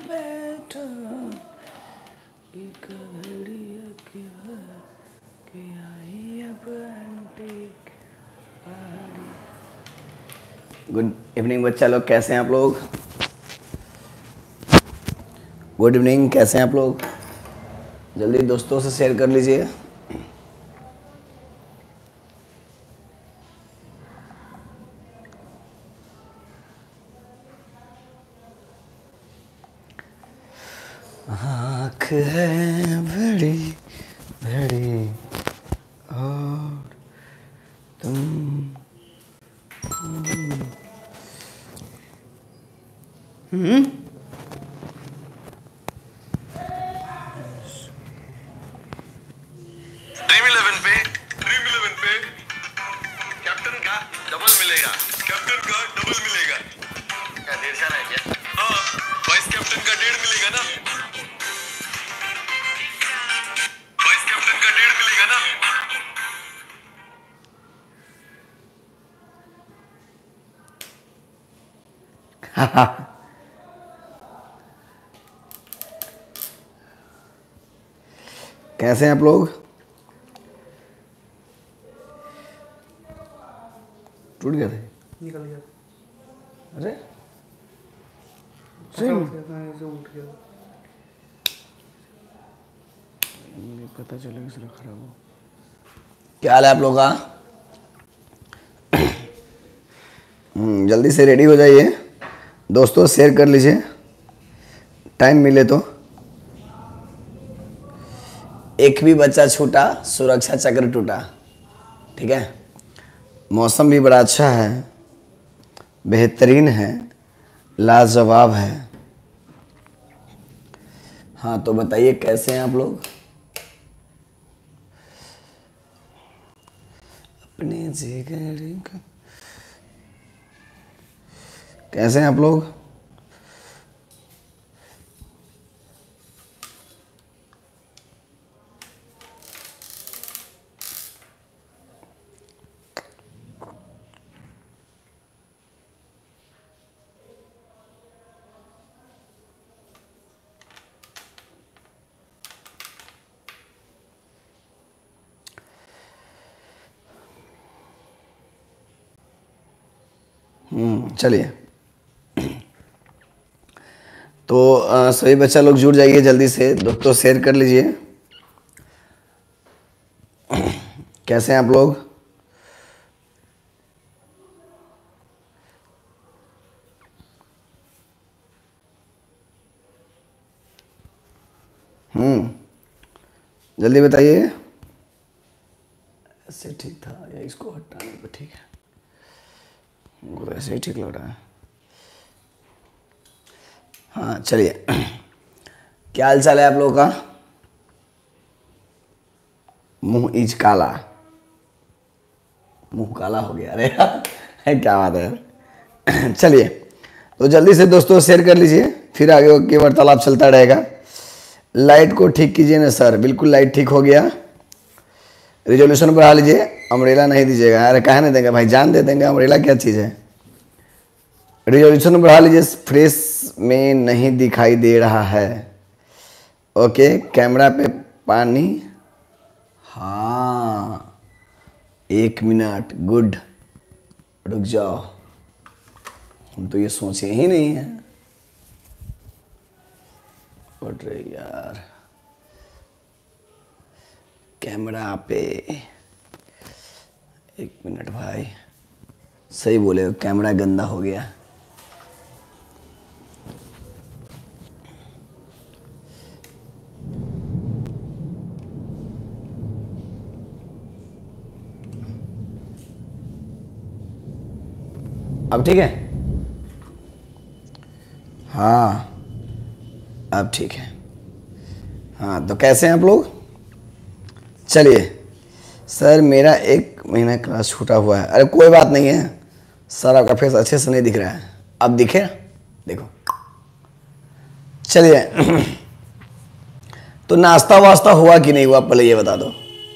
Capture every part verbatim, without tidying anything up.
बैठा एक घड़ी के बाद के आई अब एंटीक पारी। गुड इवनिंग बच्चा लोग, कैसे हैं आप लोग? गुड इवनिंग, कैसे हैं आप लोग? जल्दी दोस्तों से शेयर कर लीजिए। आँख है बड़ी बड़ी और तुम हम्म ड्रीम इलेवन पे ड्रीम इलेवन पे कैप्टन का डबल मिलेगा। कैप्टन का डबल मिलेगा। क्या डेढ़ साल है क्या? हाँ, वाइस कैप्टन का डेढ़ मिलेगा ना। वाइस कैप्टन का डेढ़ मिलेगा ना। कैसे हैं आप लोग? टूट गया थे, निकल गया। अरे सही उठ गया, मैं ऐसे उठ गया। नहीं पता चला किस तरह खराब हो। क्या हाल है आप लोग का? हम्म, जल्दी से रेडी हो जाइए दोस्तों, शेयर कर लीजिए टाइम मिले तो। एक भी बच्चा छूटा सुरक्षा चक्र टूटा। ठीक है, मौसम भी बड़ा अच्छा है, बेहतरीन है, लाजवाब है। हाँ तो बताइए कैसे हैं आप लोग? अपने जिगर का कैसे हैं आप लोग? हम्म चलिए, तो आ, सभी बच्चा लोग जुड़ जाइए जल्दी से, दोस्तों शेयर कर लीजिए। कैसे हैं आप लोग? हम्म जल्दी बताइए। ऐसे ठीक था या इसको हटाने पर ठीक है? वो तो ऐसे ही ठीक लग रहा है। हाँ चलिए, क्या हाल चाल है आप लोगों का? मुंह इज काला, मुंह काला हो गया। अरे है क्या बात है यार। चलिए तो जल्दी से दोस्तों शेयर कर लीजिए, फिर आगे की वार्तालाप चलता रहेगा। लाइट को ठीक कीजिए ना सर। बिल्कुल लाइट ठीक हो गया। रिजोल्यूशन बढ़ा लीजिए, अम्ब्रेला नहीं दीजिएगा। अरे काहे नहीं देंगे भाई, जान दे देंगे, अम्ब्रेला क्या चीज़ है। रिजोल्यूशन बढ़ा लीजिए, फ्रेश में नहीं दिखाई दे रहा है। ओके, कैमरा पे पानी, हाँ एक मिनट, गुड। रुक जाओ, हम तो ये सोचे ही नहीं है। अरे यार, कैमरा पे एक मिनट भाई, सही बोले हो, कैमरा गंदा हो गया। अब ठीक है? हाँ अब ठीक है। हाँ तो कैसे हैं आप लोग? चलिए सर, मेरा एक महीना क्लास छूटा हुआ है। अरे कोई बात नहीं है सर, आपका फेस अच्छे से नहीं दिख रहा है। अब दिखे? देखो। चलिए तो नाश्ता वास्ता हुआ कि नहीं हुआ, पहले ये बता दो।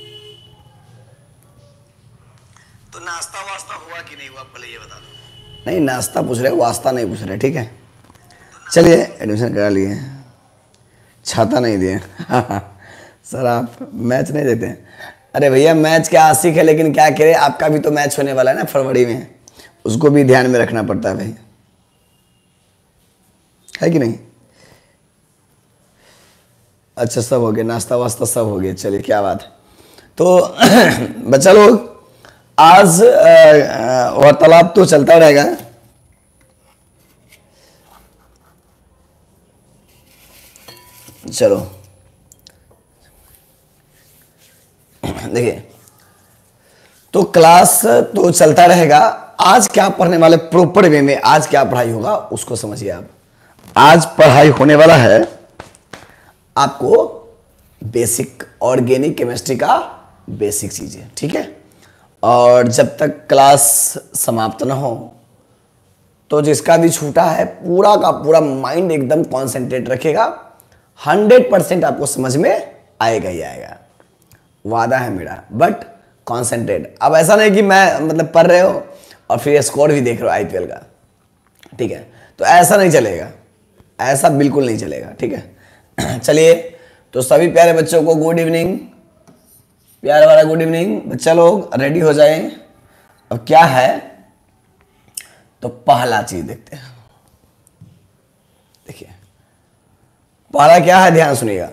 तो नाश्ता वास्ता हुआ कि नहीं हुआ, पहले ये बता दो। नहीं नाश्ता पूछ रहे, वास्ता नहीं पूछ रहे, ठीक है? चलिए एडमिशन करा लिए, छाता नहीं दिए सर आप मैच नहीं देते हैं। अरे भैया मैच क्या आशिक है, लेकिन क्या करे, आपका भी तो मैच होने वाला है ना फरवरी में, उसको भी ध्यान में रखना पड़ता है भाई, है कि नहीं। अच्छा सब हो गया, नाश्ता वास्ता सब हो गया, चलिए क्या बात है। तो बच्चा लोग आज वार्तालाप तो चलता रहेगा, चलो देखिए तो क्लास तो चलता रहेगा। आज क्या पढ़ने वाले प्रॉपर वे में, आज क्या पढ़ाई होगा उसको समझिए आप। आज पढ़ाई होने वाला है आपको बेसिक ऑर्गेनिक केमिस्ट्री का बेसिक चीजें, ठीक है। और जब तक क्लास समाप्त ना हो तो जिसका भी छूटा है पूरा का पूरा माइंड एकदम कॉन्सेंट्रेट रखेगा, हंड्रेड परसेंट आपको समझ में आएगा ही आएगा, वादा है मेरा। बट कॉन्सेंट्रेट, अब ऐसा नहीं कि मैं मतलब पढ़ रहे हो और फिर स्कोर भी देख रहे हो आईपीएल का, ठीक है, तो ऐसा नहीं चलेगा, ऐसा बिल्कुल नहीं चलेगा, ठीक है। चलिए तो सभी प्यारे बच्चों को गुड इवनिंग, प्यारे वाला गुड इवनिंग। बच्चा लोग रेडी हो जाएं। अब क्या है तो पहला चीज देखते हैं, देखिए पहला क्या है, ध्यान सुनिएगा।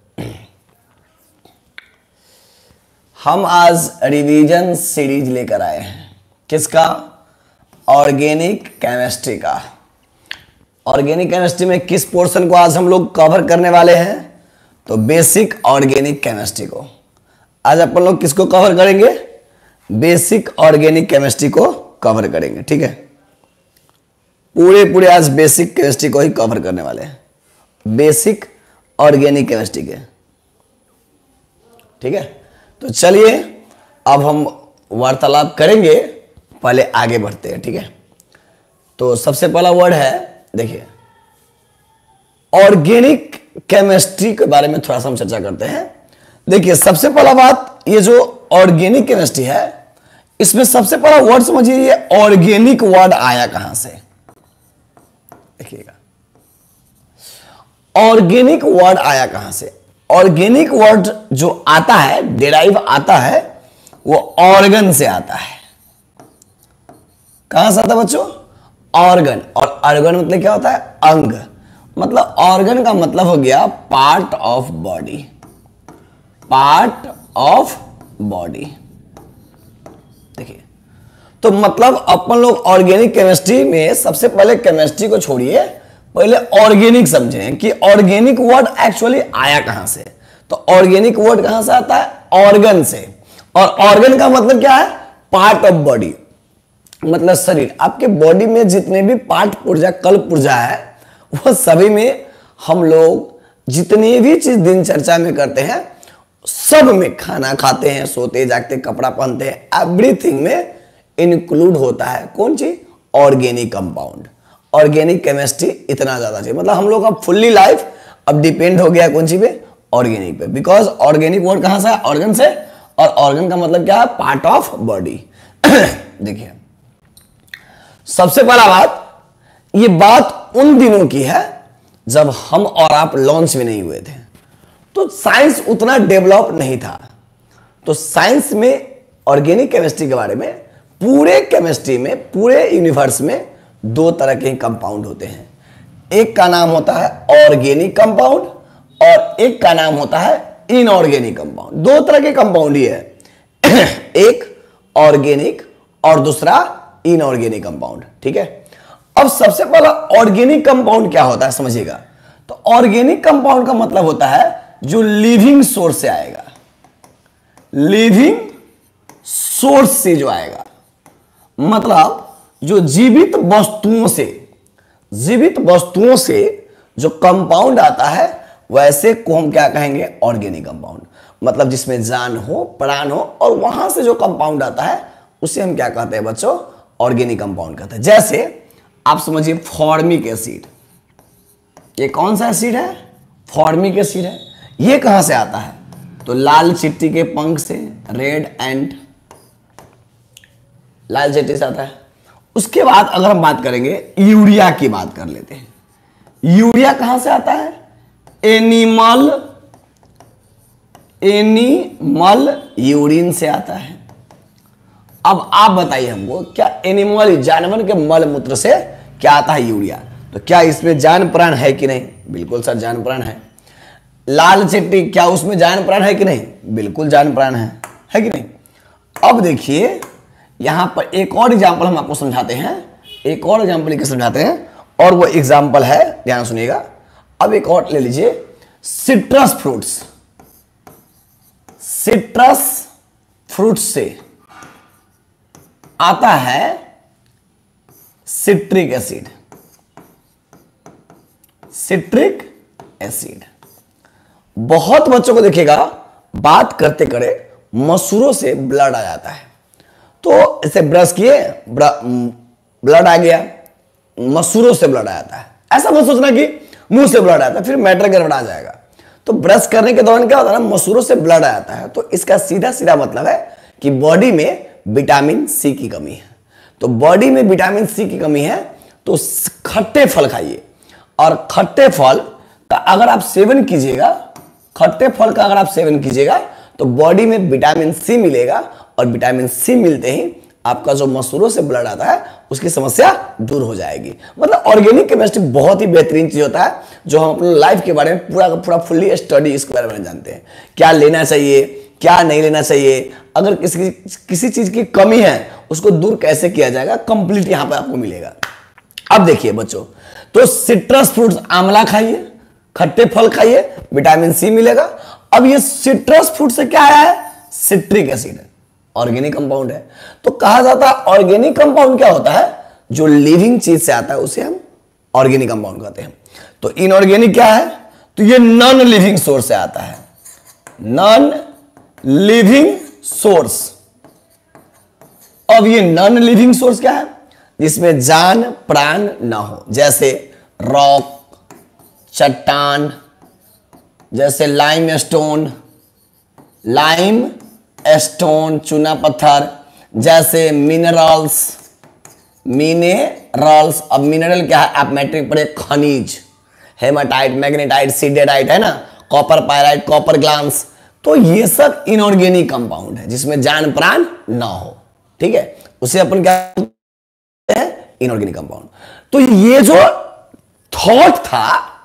हम आज रिवीजन सीरीज लेकर आए हैं, किसका, ऑर्गेनिक केमिस्ट्री का। ऑर्गेनिक केमिस्ट्री में किस पोर्शन को आज हम लोग कवर करने वाले हैं, तो बेसिक ऑर्गेनिक केमिस्ट्री को। आज अपन लोग किसको कवर करेंगे, बेसिक ऑर्गेनिक केमिस्ट्री को कवर करेंगे, ठीक है। पूरे पूरे आज बेसिक केमिस्ट्री को ही कवर करने वाले हैं, बेसिक ऑर्गेनिक केमिस्ट्री के, ठीक है। तो चलिए अब हम वार्तालाप करेंगे, पहले आगे बढ़ते हैं, ठीक है। तो सबसे पहला वर्ड है, देखिए ऑर्गेनिक केमिस्ट्री के बारे में थोड़ा सा हम चर्चा करते हैं। देखिए सबसे पहला बात, ये जो ऑर्गेनिक केमिस्ट्री है इसमें सबसे पहला वर्ड समझिए, ये ऑर्गेनिक वर्ड आया कहां से, देखिएगा ऑर्गेनिक वर्ड आया कहां से। ऑर्गेनिक वर्ड जो आता है, डिराइव आता है, वो ऑर्गन से आता है। कहां से आता है बच्चों, ऑर्गन। और ऑर्गन मतलब क्या होता है, अंग। मतलब ऑर्गन का मतलब हो गया part of body, part of body, देखिए। तो मतलब अपन लोग ऑर्गेनिक केमिस्ट्री में सबसे पहले केमिस्ट्री को छोड़िए, पहले ऑर्गेनिक समझें कि ऑर्गेनिक वर्ड एक्चुअली आया कहां से। तो ऑर्गेनिक वर्ड कहां से आता है, ऑर्गन से। और ऑर्गन का मतलब क्या है, पार्ट ऑफ बॉडी, मतलब शरीर। आपके बॉडी में जितने भी पार्ट पुर्जा, कल पुर्जा है, वह सभी में हम लोग जितनी भी चीज दिनचर्या में करते हैं, सब में, खाना खाते हैं, सोते जागते, कपड़ा पहनते हैं, एवरीथिंग में इंक्लूड होता है कौन चीज, ऑर्गेनिक कंपाउंड। ऑर्गेनिक केमिस्ट्री इतना ज्यादा चाहिए, मतलब हम लोग का फुल्ली लाइफ अब डिपेंड हो गया कौन सी पे, ऑर्गेनिक पे। बिकॉज ऑर्गेनिक वर्ड कहां से है, ऑर्गन से। और ऑर्गन का मतलब क्या है, पार्ट ऑफ बॉडी। देखिए सबसे पहला बात, ये बात उन दिनों की है जब हम और आप लॉन्च में नहीं हुए थे, तो साइंस उतना डेवलप नहीं था। तो साइंस में ऑर्गेनिक केमिस्ट्री के बारे में, पूरे केमिस्ट्री में, पूरे यूनिवर्स में दो तरह के कंपाउंड होते हैं। एक का नाम होता है ऑर्गेनिक कंपाउंड और एक का नाम होता है इनऑर्गेनिक कंपाउंड। दो तरह के कंपाउंड ही है, एक ऑर्गेनिक और दूसरा इनऑर्गेनिक कंपाउंड, ठीक है। अब सबसे पहला ऑर्गेनिक कंपाउंड क्या होता है समझिएगा। तो ऑर्गेनिक कंपाउंड का मतलब होता है जो लिविंग सोर्स से आएगा, लिविंग सोर्स से जो आएगा, मतलब जो जीवित वस्तुओं से, जीवित वस्तुओं से जो कंपाउंड आता है, वैसे को हम क्या कहेंगे, ऑर्गेनिक कंपाउंड। मतलब जिसमें जान हो, प्राण हो, और वहां से जो कंपाउंड आता है उसे हम क्या कहते हैं बच्चों, ऑर्गेनिक कंपाउंड कहते हैं। जैसे आप समझिए फॉर्मिक एसिड, ये कौन सा एसिड है, फॉर्मिक एसिड है। ये कहां से आता है, तो लाल चिट्टी के पंख से, रेड एंट, लाल चिट्टी से आता है। उसके बाद अगर हम बात करेंगे यूरिया की, बात कर लेते हैं। यूरिया कहां से आता है? एनिमल एनिमल यूरिन से आता है। अब आप बताइए हमको, क्या एनिमल जानवर के मल मूत्र से क्या आता है? यूरिया। तो क्या इसमें जान प्राण है कि नहीं? बिल्कुल सर जान प्राण है। लाल चिट्टी, क्या उसमें जान प्राण है कि नहीं? बिल्कुल जान प्राण है, है कि नहीं? अब देखिए यहां पर एक और एग्जाम्पल हम आपको समझाते हैं, एक और एग्जाम्पल लेकर समझाते हैं, और वो एग्जाम्पल है, ध्यान सुनिएगा। अब एक और ले लीजिए, सिट्रस फ्रूट्स। सिट्रस फ्रूट्स से आता है सिट्रिक एसिड। सिट्रिक एसिड बहुत बच्चों को देखिएगा बात करते करे मसूरों से ब्लड आ जाता है, तो इसे ब्रश किए ब्लड आ गया, मसूरों से ब्लड आ जाता है। ऐसा मत सोचना कि मुंह से ब्लड आता है फिर मैटर गड़बड़ा आ जाएगा। तो ब्रश करने के दौरान क्या होता है ना, मसूरों से ब्लड आ जाता है। तो इसका सीधा सीधा मतलब है कि बॉडी में विटामिन सी की कमी है। तो बॉडी में विटामिन सी की कमी है तो खट्टे फल खाइए, और खट्टे फल का अगर आप सेवन कीजिएगा, खट्टे फल का अगर आप सेवन कीजिएगा तो बॉडी में विटामिन सी मिलेगा, और विटामिन सी मिलते ही आपका जो मसूरों से ब्लड आता है उसकी समस्या दूर हो जाएगी। मतलब ऑर्गेनिक केमिस्ट्री बहुत ही बेहतरीन चीज होता है, जो हम अपने लाइफ के बारे में पूरा का पूरा फुल्ली स्टडी इसके बारे में जानते हैं। क्या लेना चाहिए, क्या नहीं लेना चाहिए, अगर किसी किसी चीज की कमी है उसको दूर कैसे किया जाएगा, कंप्लीट यहां पर आपको मिलेगा। अब देखिए बच्चों, तो सिट्रस फ्रूट्स, आंवला खाइए, खट्टे फल खाइए, विटामिन सी मिलेगा। अब ये सिट्रस फ्रूट से क्या आया है? सिट्रिक एसिड, ऑर्गेनिक कंपाउंड है। तो कहा जाता है ऑर्गेनिक कंपाउंड क्या होता है? जो लिविंग चीज से आता है उसे हम ऑर्गेनिक कंपाउंड कहते हैं। तो इनऑर्गेनिक क्या है? तो ये नॉन लिविंग सोर्स से आता है, नॉन लिविंग सोर्स। अब ये नॉन लिविंग सोर्स क्या है? जिसमें जान प्राण ना हो, जैसे रॉक, चट्टान, जैसे लाइम स्टोन, लाइम स्टोन चूना पत्थर, जैसे मिनरल्स, मिनरल्स। अब मिनरल क्या है? आप मैट्रिक पढ़े, खनिज, हेमाटाइट, मैग्नेटाइट, सीडेटाइट है ना, कॉपर पायराइट, कॉपर ग्लांस। तो ये सब इनऑर्गेनिक कंपाउंड है जिसमें जान प्राण ना हो, ठीक है, उसे अपन क्या कहते हैं? Inorganic compound. तो ये जो थॉट था,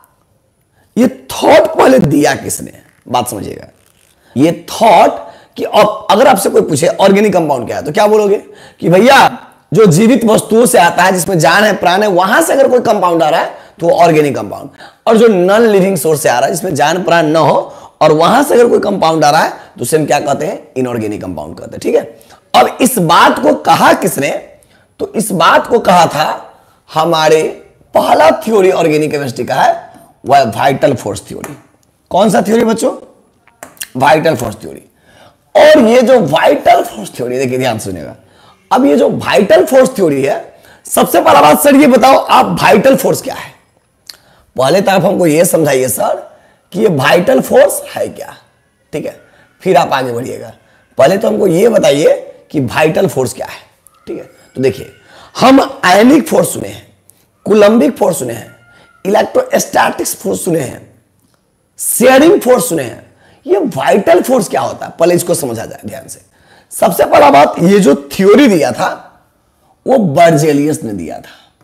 ये थॉट पहले दिया किसने? बात समझिएगा, ये थॉट कि अब अगर आपसे कोई पूछे ऑर्गेनिक कंपाउंड क्या है तो क्या बोलोगे? कि भैया जो जीवित वस्तुओं से आता है, जिसमें जान है प्राण है, वहां से अगर कोई कंपाउंड आ रहा है तो ऑर्गेनिक कंपाउंड। और जो नॉन लिविंग सोर्स से आ रहा है, जिसमें जान प्राण न हो, और वहां से अगर कोई कंपाउंड आ रहा है तो उसे हम क्या कहते हैं? इनऑर्गेनिक कंपाउंड कहते हैं, ठीक है। अब इस बात को कहा किसने? तो इस बात को कहा था हमारे पहला थ्योरी ऑर्गेनिक केमिस्ट्री का है, वह वाइटल फोर्स थ्योरी। कौन सा थ्योरी बच्चों? Vital force theory. और ये जो वाइटल फोर्स थ्योरी, देखिए ध्यान सुनिएगा, अब ये जो वाइटल फोर्स थ्योरी है, सबसे पहला बात सर ये बताओ आप वाइटल फोर्स क्या है? पहले तो आप हमको ये समझाइए सर कि ये वाइटल फोर्स है क्या, ठीक है, फिर आप आगे बढ़िएगा। पहले तो हमको ये बताइए कि वाइटल फोर्स क्या है, ठीक है। तो देखिए, हम आयनिक फोर्स सुने हैं, कूलम्बिक फोर्स सुने हैं, इलेक्ट्रोस्टैटिक्स फोर्स सुने हैं, शेयरिंग फोर्स सुने हैं। ये वाइटल फोर्स क्या होता है, पहले इसको समझा जाए ध्यान से। सबसे पहला बात, ये जो थ्योरी दिया था वो बर्जेलियस ने दिया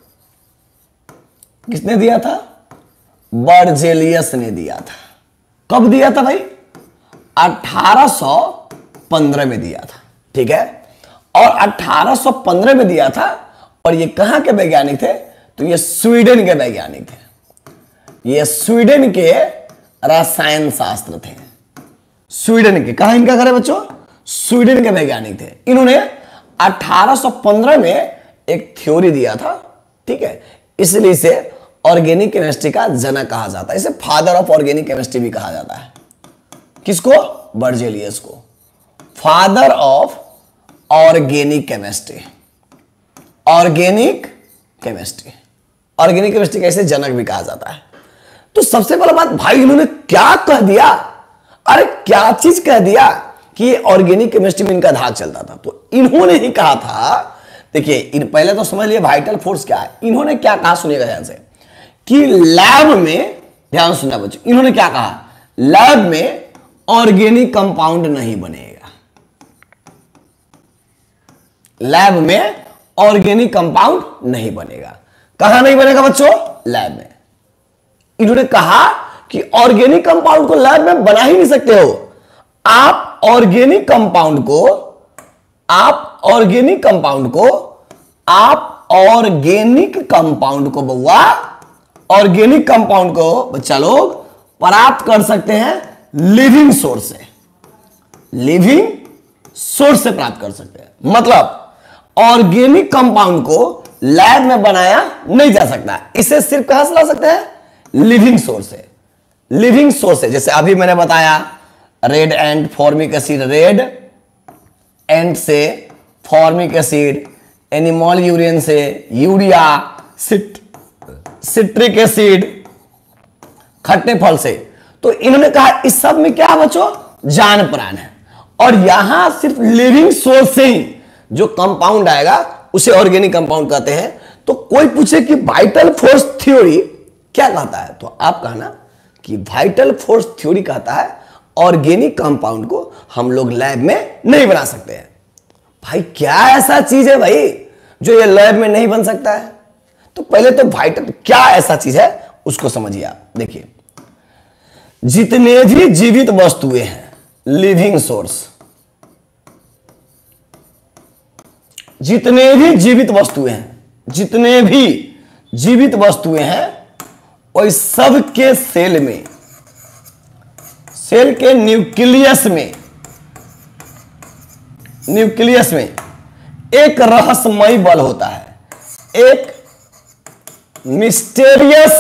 था। किसने दिया था? बर्जेलियस ने दिया था। कब दिया था भाई? अठारह सौ पंद्रह में दिया था, ठीक है। और अठारह सौ पंद्रह में दिया था, और ये कहां के वैज्ञानिक थे? तो ये स्वीडन के वैज्ञानिक थे। ये स्वीडन के रसायन शास्त्र थे, स्वीडन के। कहां इनका घर है बच्चों? स्वीडन के वैज्ञानिक थे। इन्होंने अठारह सौ पंद्रह में एक थ्योरी दिया था, ठीक है। इसलिए इसे ऑर्गेनिक केमिस्ट्री का जनक कहा जाता है, इसे फादर ऑफ ऑर्गेनिक केमिस्ट्री भी कहा जाता है। किसको? बर्जेलियस को father of organic chemistry. Organic chemistry, organic chemistry का इसे जनक भी कहा जाता है। तो सबसे पहला बात भाई, इन्होंने क्या कह दिया? अरे क्या चीज कह दिया कि ये ऑर्गेनिक केमिस्ट्री में इनका धाक चलता था। तो इन्होंने ही कहा था, देखिए इन पहले तो समझ लिए वाइटल फोर्स क्या है। इन्होंने क्या कहा सुनिएगा ध्यान से, कि लैब में, ध्यान सुनना बच्चों, इन्होंने क्या कहा, लैब में ऑर्गेनिक कंपाउंड नहीं बनेगा, लैब में ऑर्गेनिक कंपाउंड नहीं बनेगा। कहां नहीं बनेगा बच्चों, लैब में। इन्होंने कहा कि ऑर्गेनिक कंपाउंड को लैब में बना ही नहीं सकते हो आप। ऑर्गेनिक कंपाउंड को आप ऑर्गेनिक कंपाउंड को आप ऑर्गेनिक कंपाउंड को बउआ ऑर्गेनिक कंपाउंड को बच्चा लोग प्राप्त कर सकते हैं लिविंग सोर्स से, लिविंग सोर्स से प्राप्त कर सकते हैं। मतलब ऑर्गेनिक कंपाउंड को लैब में बनाया नहीं जा सकता, इसे सिर्फ कहां से ला सकते हैं, लिविंग सोर्स से। लिविंग सोर्स है, जैसे अभी मैंने बताया red ant formic acid, red ant से फॉर्मिक एसिड, एनिमल यूरिन से यूरिया, सिट सिट्रिक एसिड खट्टे फल से। तो इन्होंने कहा इस सब में क्या बच्चों, जान प्राण है, और यहां सिर्फ लिविंग सोर्स से ही जो कंपाउंड आएगा उसे ऑर्गेनिक कंपाउंड कहते हैं। तो कोई पूछे कि वाइटल फोर्स थ्योरी क्या कहता है, तो आप कहना कि वाइटल फोर्स थ्योरी कहता है ऑर्गेनिक कंपाउंड को हम लोग लैब में नहीं बना सकते हैं। भाई क्या ऐसा चीज है भाई जो ये लैब में नहीं बन सकता है? तो पहले तो वाइटल क्या ऐसा चीज है उसको समझिए आप। देखिए, जितने भी जीवित वस्तुएं हैं, लिविंग सोर्स, जितने भी जीवित वस्तुएं हैं, जितने भी जीवित वस्तुएं हैं, और सब के सेल में, सेल के न्यूक्लियस में, न्यूक्लियस में एक रहस्यमय बल होता है, एक मिस्टेरियस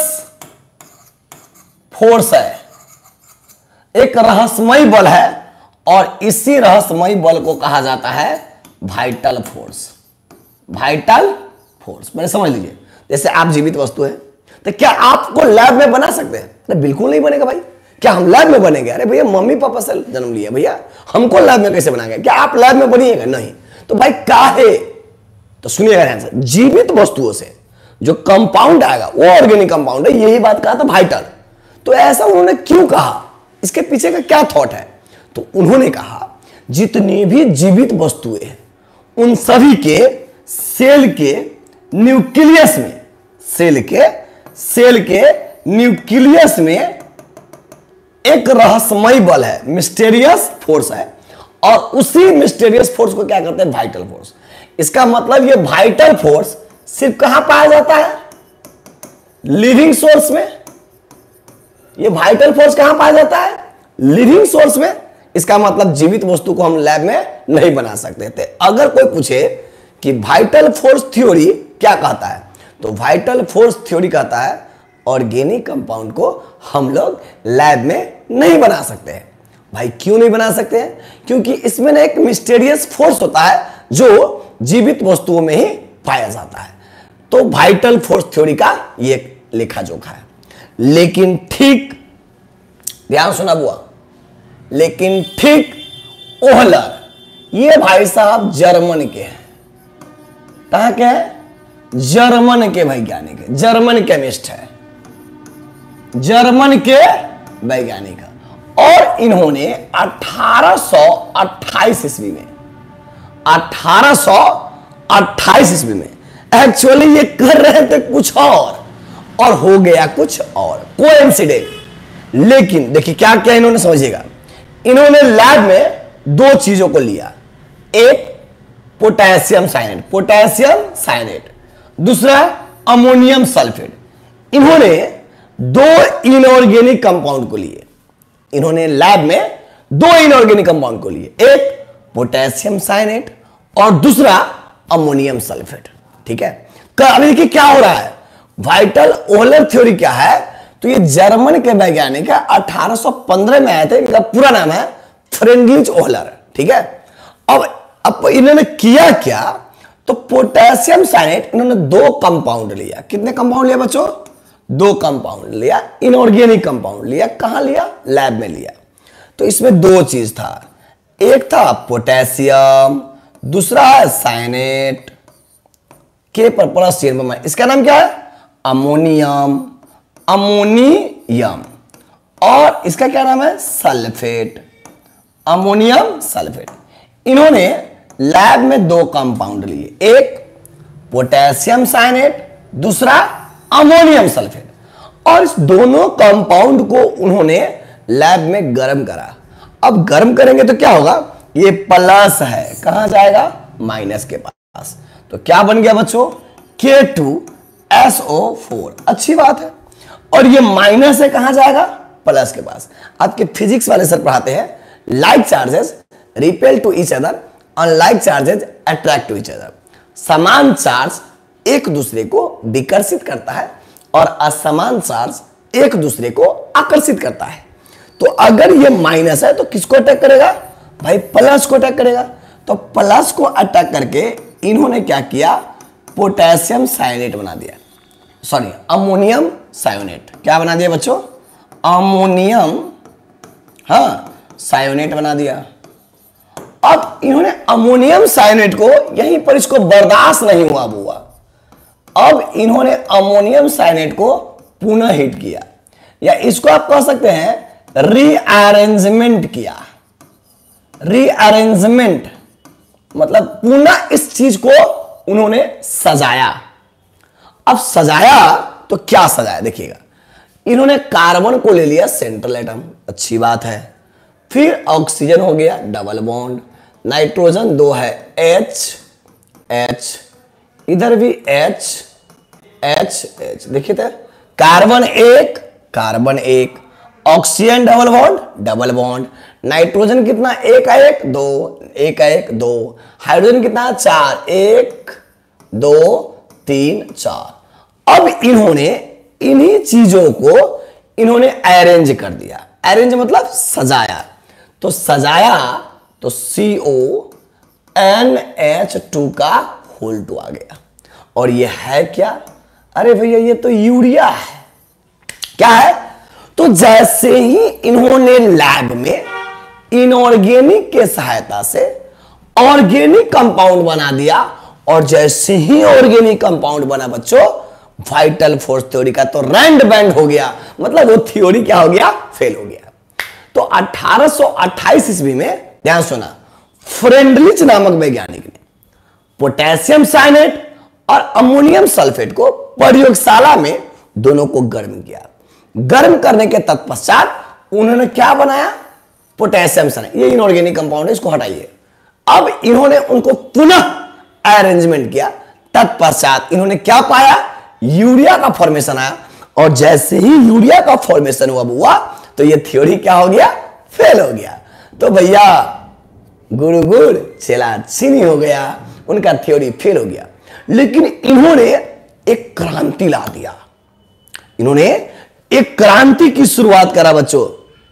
फोर्स है, एक रहस्यमय बल है, और इसी रहस्यमय बल को कहा जाता है वाइटल फोर्स। वाइटल फोर्स मैंने समझ लीजिए, जैसे आप जीवित वस्तु है, तो क्या आपको लैब में बना सकते हैं? तो बिल्कुल नहीं बनेगा भाई। क्या हम लैब में बनेंगे? अरे भैया मम्मी पापा से जन्म लिया भैया, हमको लैब में कैसे बनाएंगे? क्या आप लैब में बनिएगा? नहीं। तो भाई काहे? तो सुनिएगा ध्यान से, जीवित वस्तुओं से जो कंपाउंड आएगा वो ऑर्गेनिक कंपाउंड है, यही बात कहा था वाइटल। तो ऐसा उन्होंने क्यों कहा, इसके पीछे का क्या थॉट है? तो उन्होंने कहा जितनी भी जीवित वस्तुएं हैं उन सभी के सेल के न्यूक्लियस में, सेल के सेल के न्यूक्लियस में एक रहस्यमय बल है, मिस्टेरियस फोर्स है, और उसी मिस्टेरियस फोर्स को क्या कहते हैं, वाइटल फोर्स। इसका मतलब ये वाइटल फोर्स सिर्फ कहां पाया जाता है, लिविंग सोर्स में। ये वाइटल फोर्स कहां पाया जाता है, लिविंग सोर्स में। इसका मतलब जीवित वस्तु को हम लैब में नहीं बना सकते थे। अगर कोई पूछे कि वाइटल फोर्स थ्योरी क्या कहता है, तो वाइटल फोर्स थ्योरी कहता है ऑर्गेनिक कंपाउंड को हम लोग लैब में नहीं बना सकते हैं। भाई क्यों नहीं बना सकते हैं? क्योंकि इसमें ना एक मिस्टीरियस फोर्स होता है जो जीवित वस्तुओं में ही पाया जाता है। तो वाइटल फोर्स थ्योरी का ये लेखा जोखा है। लेकिन ठीक, ध्यान सुना बुआ, लेकिन ठीक ओहलर, ये भाई साहब जर्मन के हैं। कहां के हैं? जर्मन के वैज्ञानिक है, जर्मन केमिस्ट है, जर्मन के वैज्ञानिक है। और इन्होंने अठारह सौ अट्ठाईस ईस्वी में अठारह सौ अट्ठाईस ईस्वी में एक्चुअली ये कर रहे थे कुछ और और हो गया कुछ और, कोइंसिडेंट। लेकिन देखिए क्या क्या इन्होंने, समझिएगा, इन्होंने लैब में दो चीजों को लिया, एक पोटेशियम साइनेट, पोटेशियम साइनेट, दूसरा अमोनियम सल्फेट। इन्होंने दो इनऑर्गेनिक कंपाउंड को लिए, इन्होंने लैब में दो इनऑर्गेनिक कंपाउंड को लिए, एक पोटेशियम साइनेट और दूसरा अमोनियम सल्फेट। ठीक है, अभी देखिए क्या हो रहा है, वाइटल ओहलर थ्योरी क्या है, तो ये जर्मन के वैज्ञानिक है, अठारह सौ पंद्रह में आए थे, इनका पूरा नाम है फ्रेडरिच ओहलर। ठीक है, अब अब इन्होंने किया क्या, तो पोटेशियम साइनेट इन्होंने दो कंपाउंड लिया। कितने कंपाउंड लिया बच्चों? दो कंपाउंड लिया, इनऑर्गेनिक कंपाउंड लिया। कहां लिया? लैब में लिया। तो इसमें दो चीज था, एक था पोटेशियम, दूसरा है साइनेट के पर प्लस, इसका नाम क्या है? अमोनियम। अमोनियम और इसका क्या नाम है, सल्फेट, अमोनियम सल्फेट। इन्होंने लैब में दो कंपाउंड लिए, एक पोटेशियम साइनेट, दूसरा अमोनियम सल्फेट, और इस दोनों कंपाउंड को उन्होंने लैब में गर्म करा। अब गर्म करेंगे तो क्या होगा, ये प्लस है, कहां जाएगा, माइनस के पास, तो क्या बन गया बच्चों, के टू एस ओ फोर। अच्छी बात है। और ये माइनस है, कहां जाएगा, प्लस के पास। आपके फिजिक्स वाले सर पढ़ाते हैं like charges repel to each other, unlike charges attract to each other. समान चार्ज एक दूसरे को विकर्षित करता है और असमान चार्ज एक दूसरे को आकर्षित करता है। तो अगर ये माइनस है तो किसको अटैक करेगा भाई, प्लस को अटैक करेगा। तो प्लस को अटैक करके इन्होंने क्या किया, पोटेशियम साइनेट बना दिया, सॉरी अमोनियम सायोनेट। क्या बना दिया बच्चों, अमोनियम हाँ सायोनेट बना दिया। अब इन्होंने अमोनियम सायोनेट को यहीं पर इसको बर्दाश्त नहीं हुआ बुआ, अब इन्होंने अमोनियम सायोनेट को पुनः हीट किया, या इसको आप कह सकते हैं रीअरेंजमेंट किया। रीअरेंजमेंट मतलब पुनः इस चीज को उन्होंने सजाया। अब सजाया तो क्या सजाया देखिएगा, इन्होंने कार्बन को ले लिया सेंट्रल एटम, अच्छी बात है। फिर ऑक्सीजन हो गया डबल बॉन्ड, नाइट्रोजन दो है H H, इधर भी H H H, देखिए तो कार्बन एक कार्बन एक, oxygen double bond double bond, nitrogen कितना एक है एक दो, एक है एक दो, हाइड्रोजन कितना चार, एक दो तीन चार। अब इन्होंने इन्हीं चीजों को इन्होंने अरेंज कर दिया, अरेंज मतलब सजाया। तो सजाया तो C O N H two का होल टू आ गया, और ये है क्या, अरे भैया ये तो यूरिया है। क्या है, तो जैसे ही इन्होंने लैब में इनऑर्गेनिक के सहायता से ऑर्गेनिक कंपाउंड बना दिया, और जैसे ही ऑर्गेनिक कंपाउंड बना बच्चों, वाइटल फोर्स थ्योरी का तो रैंड बैंड हो गया, मतलब वो थ्योरी क्या हो गया, फेल हो गया। तो अठारह सौ अट्ठाईस ईस्वी में, ध्यान सुना, फ्रेंडलिच नामक वैज्ञानिक ने पोटेशियम साइनेट और अमोनियम सल्फेट को प्रयोगशाला में दोनों को गर्म किया। गर्म करने के तत्पश्चात उन्होंने क्या बनाया, पोटेशियम साइनेट, ये इनऑर्गेनिक कंपाउंड है, इसको हटाइए। अब इन्होंने उनको पुनः अरेंजमेंट किया, तत्पश्चात इन्होंने क्या पाया, यूरिया का फॉर्मेशन आया, और जैसे ही यूरिया का फॉर्मेशन हुआ हुआ तो ये थ्योरी क्या हो गया, फेल हो गया। तो भैया गुरु गुड़ चेला चीनी हो गया, उनका थ्योरी फेल हो गया। लेकिन इन्होंने एक क्रांति ला दिया, इन्होंने एक क्रांति की शुरुआत करा बच्चों,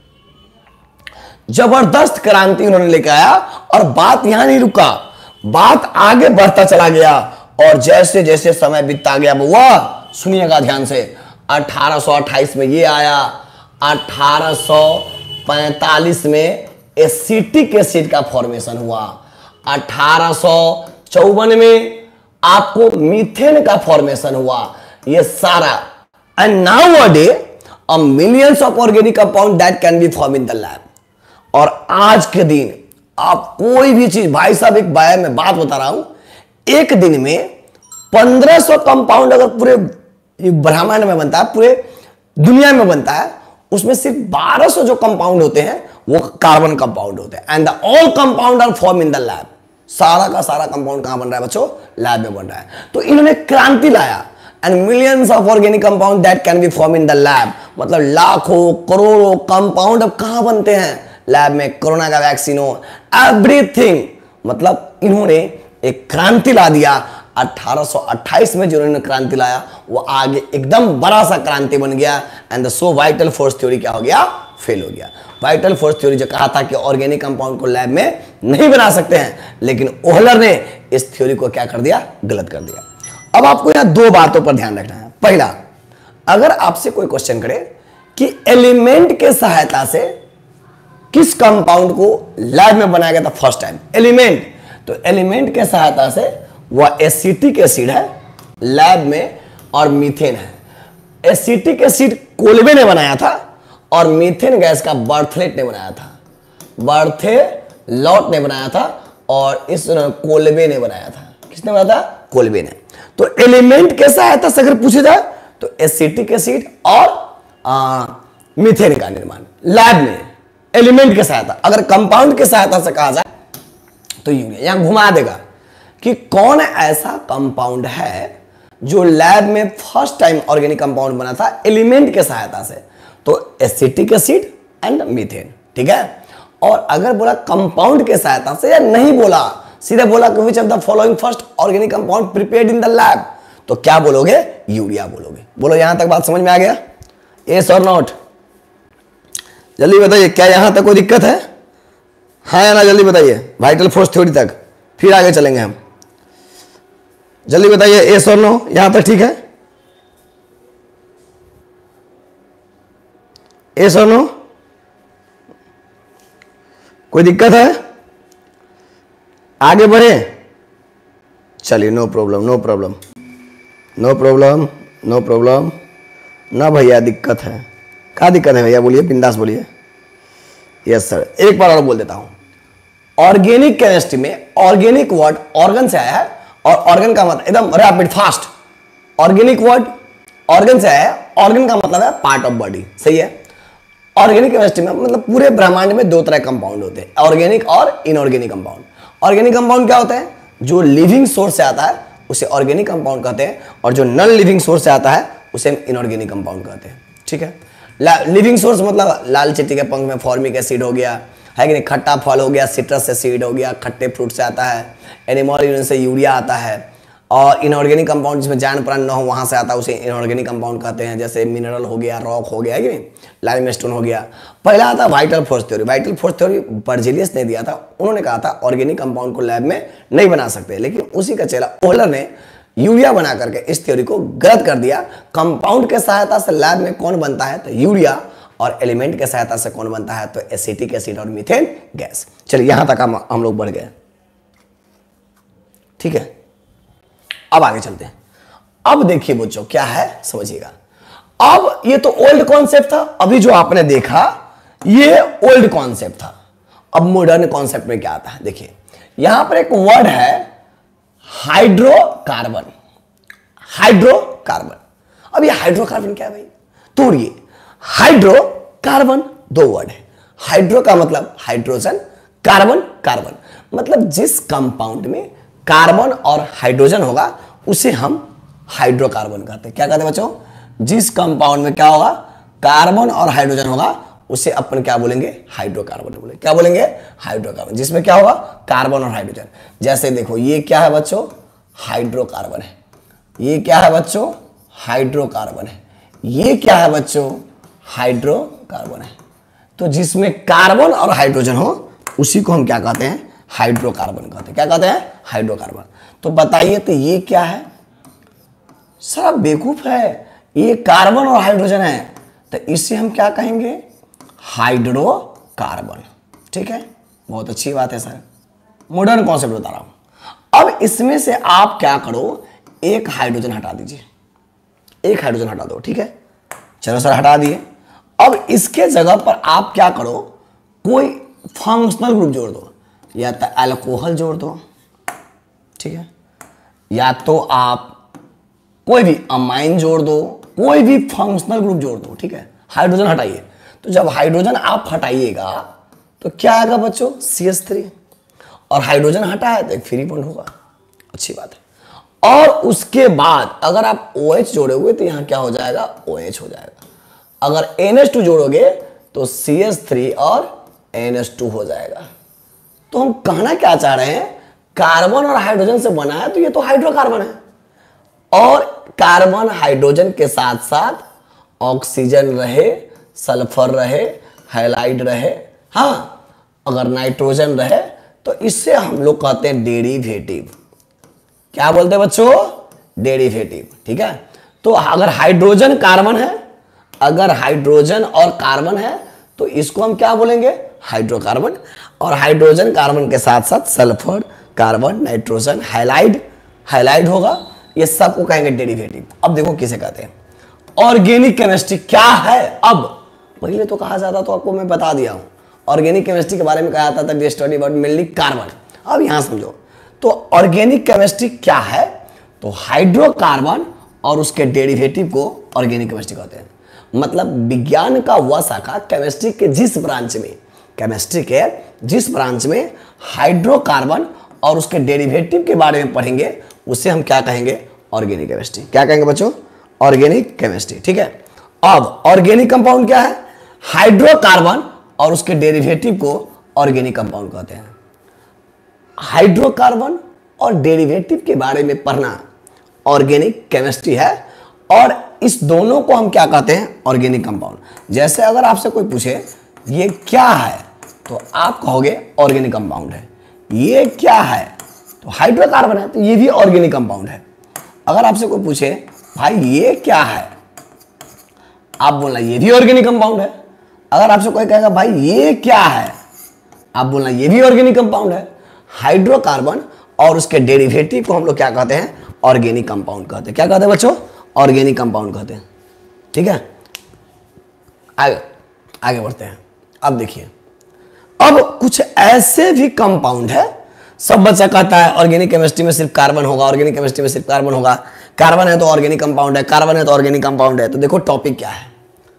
जबरदस्त क्रांति उन्होंने लेकर आया। और बात यहां नहीं रुका, बात आगे बढ़ता चला गया, और जैसे जैसे समय बीतता गया बुआ, सुनिएगा ध्यान से, अठारह सौ अट्ठाईस में ये आया, अठारह सौ पैंतालीस में एसिटिक एसिड का फॉर्मेशन हुआ, अठारह सौ चौवन में आपको मीथेन का फॉर्मेशन हुआ, ये सारा। And now a day a millions of organic compound that can be form in the lab. और आज के दिन आप कोई भी चीज, भाई साहब एक बाय में बात बता रहा हूं, एक दिन में पंद्रह सौ कंपाउंड अगर पूरे ब्रह्मांड में बनता है, पूरे दुनिया में बनता है, उसमें सिर्फ बारह सौ जो कंपाउंड होते हैं वो कार्बन कंपाउंड होते हैं। And the all compound are form in the lab. सारा का सारा कंपाउंड कहां बन रहा है बच्चों, लैब में बन रहा है। तो इन्होंने क्रांति लाया, and millions of organic compound that can be form in the lab, मतलब लाखों करोड़ों कंपाउंड अब कहां बनते हैं, लैब में। कोरोना का वैक्सीन हो, एवरीथिंग, मतलब इन्होंने एक क्रांति ला दिया। अठारह सौ अट्ठाईस में जो इन्होंने क्रांति लाया वो आगे एकदम बड़ा सा क्रांति बन गया, and the so vital force theory क्या हो गया, फेल हो गया। वाइटल फोर्स थ्योरी जो कहा था कि ऑर्गेनिक कंपाउंड को लैब में नहीं बना सकते हैं, लेकिन ओहलर ने इस थ्योरी को क्या कर दिया, गलत कर दिया। अब आपको यहां दो बातों पर ध्यान रखना है। पहला, अगर आपसे कोई क्वेश्चन करे कि एलिमेंट के सहायता से किस कंपाउंड को लैब में बनाया गया था फर्स्ट टाइम, एलिमेंट, तो एलिमेंट के सहायता से वह एसिटिक एसिड है लैब में, और मीथेन है। एसिटिक एसिड कोलबे ने बनाया था और मीथेन गैस का बर्थलेट ने बनाया था। बर्थेलॉट ने बनाया था और इस कोलबे ने बनाया था। किसने बनाया था? कोलबे ने। तो एलिमेंट के सहायता से अगर पूछे जाए तो एसिटिक एसिड और आ, मीथेन का निर्माण लैब में एलिमेंट के सहायता। अगर कंपाउंड के सहायता से कहा जाए तो यूरिया। यहां घुमा देगा कि कौन ऐसा कंपाउंड है जो लैब में फर्स्ट टाइम ऑर्गेनिक कंपाउंड बना था एलिमेंट के सहायता से, तो एसिटिक एसिड एंड मीथेन। ठीक है। और अगर बोला कंपाउंड के सहायता से या नहीं बोला, सीधे बोला कि which of the following first organic compound prepared in the lab, तो क्या बोलोगे? यूरिया बोलोगे। बोलो यहां तक बात समझ में आ गया? यस और नॉट? जल्दी बताइए, क्या यहां तक कोई दिक्कत है? हाँ या ना? जल्दी बताइए। वाइटल फोर्स थ्योरी तक, फिर आगे चलेंगे हम। जल्दी बताइए, यस और नो? यहां तक ठीक है? यस और नो? कोई दिक्कत है? आगे बढ़े? चलिए, no problem, no problem, no problem, no problem. ना भैया दिक्कत है। क्या दिक्कत है भैया? बोलिए, बिंदास बोलिए। Yes sir. एक बार और बोल देता हूं। ऑर्गेनिक केमिस्ट्री में ऑर्गेनिक वर्ड ऑर्गन से आया है और ऑर्गन का मतलब एकदम rapid fast. Organic word organ से आया है, ऑर्गन का मतलब है पार्ट ऑफ बॉडी। सही है। ऑर्गेनिक केमिस्ट्री में मतलब पूरे ब्रह्मांड में दो तरह कंपाउंड होते हैं, ऑर्गेनिक और इनऑर्गेनिक कंपाउंड। ऑर्गेनिक कंपाउंड क्या होता है? जो लिविंग सोर्स से आता है उसे ऑर्गेनिक कंपाउंड कहते हैं, और जो नॉन लिविंग सोर्स से आता है उसे इनऑर्गेनिक कंपाउंड कहते हैं। ठीक है। लिविंग सोर्स मतलब लाल चींटी के पंख में फॉर्मिक एसिड हो गया, है कि नहीं? खट्टा फल हो गया, सिट्रस एसिड हो गया, खट्टे फ्रूट से आता है। एनिमल यूरिन से यूरिया आता है। और इनऑर्गेनिक कंपाउंड जिसमें जान प्राण न हो वहां से आता है उसे इनऑर्गेनिक कंपाउंड कहते हैं, जैसे मिनरल हो गया, रॉक हो गया, है कि नहीं? लाइमस्टोन हो गया। पहला आता vital force theory. Vital force theory Berzelius ने दिया था। उन्होंने कहा था ऑर्गेनिक कंपाउंड को लैब में नहीं बना सकते, लेकिन उसी का चेला ओहलर ने यूरिया बना करके इस थ्योरी को गलत कर दिया। कंपाउंड के सहायता से लैब में कौन बनता है? तो यूरिया। और एलिमेंट के सहायता से कौन बनता है? तो एसिटिक एसिड और मीथेन गैस। चलिए, यहां तक हम हम लोग बढ़ गए। ठीक है। अब आगे चलते हैं। अब देखिए बच्चों, क्या है समझिएगा। अब ये तो ओल्ड कॉन्सेप्ट था, अभी जो आपने देखा ये ओल्ड कॉन्सेप्ट था। अब मॉडर्न कॉन्सेप्ट में क्या आता है? देखिए, यहां पर एक वर्ड है हाइड्रोकार्बन। हाइड्रोकार्बन। अब ये हाइड्रोकार्बन क्या है भाई? तोड़िए। हाइड्रोकार्बन दो वर्ड है। हाइड्रो का मतलब हाइड्रोजन, कार्बन कार्बन। मतलब जिस कंपाउंड में कार्बन और हाइड्रोजन होगा उसे हम हाइड्रोकार्बन कहते हैं। क्या कहते हैं बच्चों? जिस कंपाउंड में क्या होगा? कार्बन और हाइड्रोजन होगा उसे अपन क्या बोलेंगे? हाइड्रोकार्बन बोलेंगे। क्या बोलेंगे? हाइड्रोकार्बन। जिसमें क्या होगा? कार्बन और हाइड्रोजन। जैसे देखो, ये क्या है बच्चों? हाइड्रोकार्बन है। ये क्या है बच्चों? हाइड्रोकार्बन है। ये क्या है बच्चों? हाइड्रोकार्बन है। तो जिसमें कार्बन और हाइड्रोजन हो उसी को हम क्या कहते हैं? हाइड्रोकार्बन कहते हैं। क्या कहते हैं? हाइड्रोकार्बन। तो बताइए, तो ये क्या है? सारा बेवकूफ है। ये कार्बन और हाइड्रोजन है, तो इसे हम क्या कहेंगे? हाइड्रोकार्बन। ठीक है, बहुत अच्छी बात है सर। मॉडर्न कॉन्सेप्ट बता रहा हूं। अब इसमें से आप क्या करो? एक हाइड्रोजन हटा दीजिए। एक हाइड्रोजन हटा दो। ठीक है, चलो सर हटा दिए। अब इसके जगह पर आप क्या करो? कोई फंक्शनल ग्रुप जोड़ दो, या तो अल्कोहल जोड़ दो, ठीक है, या तो आप कोई भी अमाइन जोड़ दो, कोई भी फंक्शनल ग्रुप जोड़ दो। ठीक है, हाइड्रोजन हटाइए। तो जब हाइड्रोजन आप हटाइएगा तो क्या आएगा बच्चों? C H three. और हाइड्रोजन हटा है तो एक फ्री बॉन्ड होगा। अच्छी बात है। और उसके बाद अगर आप OH जोड़ोगे तो यहां क्या हो जाएगा? OH हो जाएगा। अगर एन एच टू जोड़ोगे तो सी एच थ्री और एन एच टू हो जाएगा। तो हम कहना क्या चाह रहे हैं? कार्बन और हाइड्रोजन से बना है तो ये तो हाइड्रोकार्बन है। और कार्बन हाइड्रोजन के साथ साथ ऑक्सीजन रहे, सल्फर रहे, हैलाइड रहे, हाँ अगर नाइट्रोजन रहे तो इससे हम लोग कहते हैं डेरिवेटिव। क्या बोलते हैं बच्चों? डेरिवेटिव। ठीक है, तो अगर हाइड्रोजन कार्बन है, अगर हाइड्रोजन और कार्बन है तो इसको हम क्या बोलेंगे? हाइड्रोकार्बन। और हाइड्रोजन कार्बन के साथ साथ sulphur, carbon, nitrogen, halide, halide होगा, ये सबको कहेंगे डेरिवेटिव। अब देखो किसे कहते हैं? ऑर्गेनिक केमिस्ट्री क्या है। अब पहले तो कहा जाता तो आपको मैं बता दिया हूं, ऑर्गेनिक केमिस्ट्री के बारे में कहा जाता था the study about mainly carbon. अब यहां समझो तो ऑर्गेनिक केमिस्ट्री क्या है, तो हाइड्रोकार्बन और उसके डेरिवेटिव को ऑर्गेनिक केमिस्ट्री कहते हैं। मतलब विज्ञान का वह शाखा केमिस्ट्री के जिस ब्रांच में केमिस्ट्री के जिस ब्रांच में हाइड्रोकार्बन और उसके डेरिवेटिव के बारे में पढ़ेंगे उसे हम क्या कहेंगे, ऑर्गेनिक केमिस्ट्री। क्या कहेंगे बच्चों, ऑर्गेनिक केमिस्ट्री। ठीक है। अब ऑर्गेनिक कंपाउंड क्या है, हाइड्रोकार्बन और उसके डेरिवेटिव को ऑर्गेनिक कंपाउंड कहते हैं। हाइड्रोकार्बन और डेरिवेटिव के बारे में पढ़ना ऑर्गेनिक केमिस्ट्री है, और इस दोनों को हम क्या कहते हैं, ऑर्गेनिक कंपाउंड। जैसे अगर आपसे कोई पूछे ये क्या है तो आप कहोगे ऑर्गेनिक कंपाउंड है। ये क्या है तो हाइड्रोकार्बन है, तो ये भी ऑर्गेनिक कंपाउंड है। अगर आपसे कोई पूछे भाई ये क्या है, आप बोलना ये भी ऑर्गेनिक कंपाउंड है। अगर आपसे कोई कहेगा भाई ये क्या है, आप बोलना ये भी ऑर्गेनिक कंपाउंड है। हाइड्रोकार्बन और उसके डेरिवेटिव को हम लोग क्या कहते हैं, ऑर्गेनिक कंपाउंड कहते हैं। क्या कहते हैं बच्चों, ऑर्गेनिक कंपाउंड कहते हैं। ठीक है, आगे आगे बढ़ते हैं। अब देखिए, अब कुछ ऐसे भी कंपाउंड है, सब बच्चा कहता है ऑर्गेनिक केमिस्ट्री में सिर्फ कार्बन होगा, ऑर्गेनिक केमिस्ट्री में सिर्फ कार्बन होगा, कार्बन है तो ऑर्गेनिक कंपाउंड है, कार्बन है तो ऑर्गेनिक कंपाउंड है। तो देखो टॉपिक क्या है,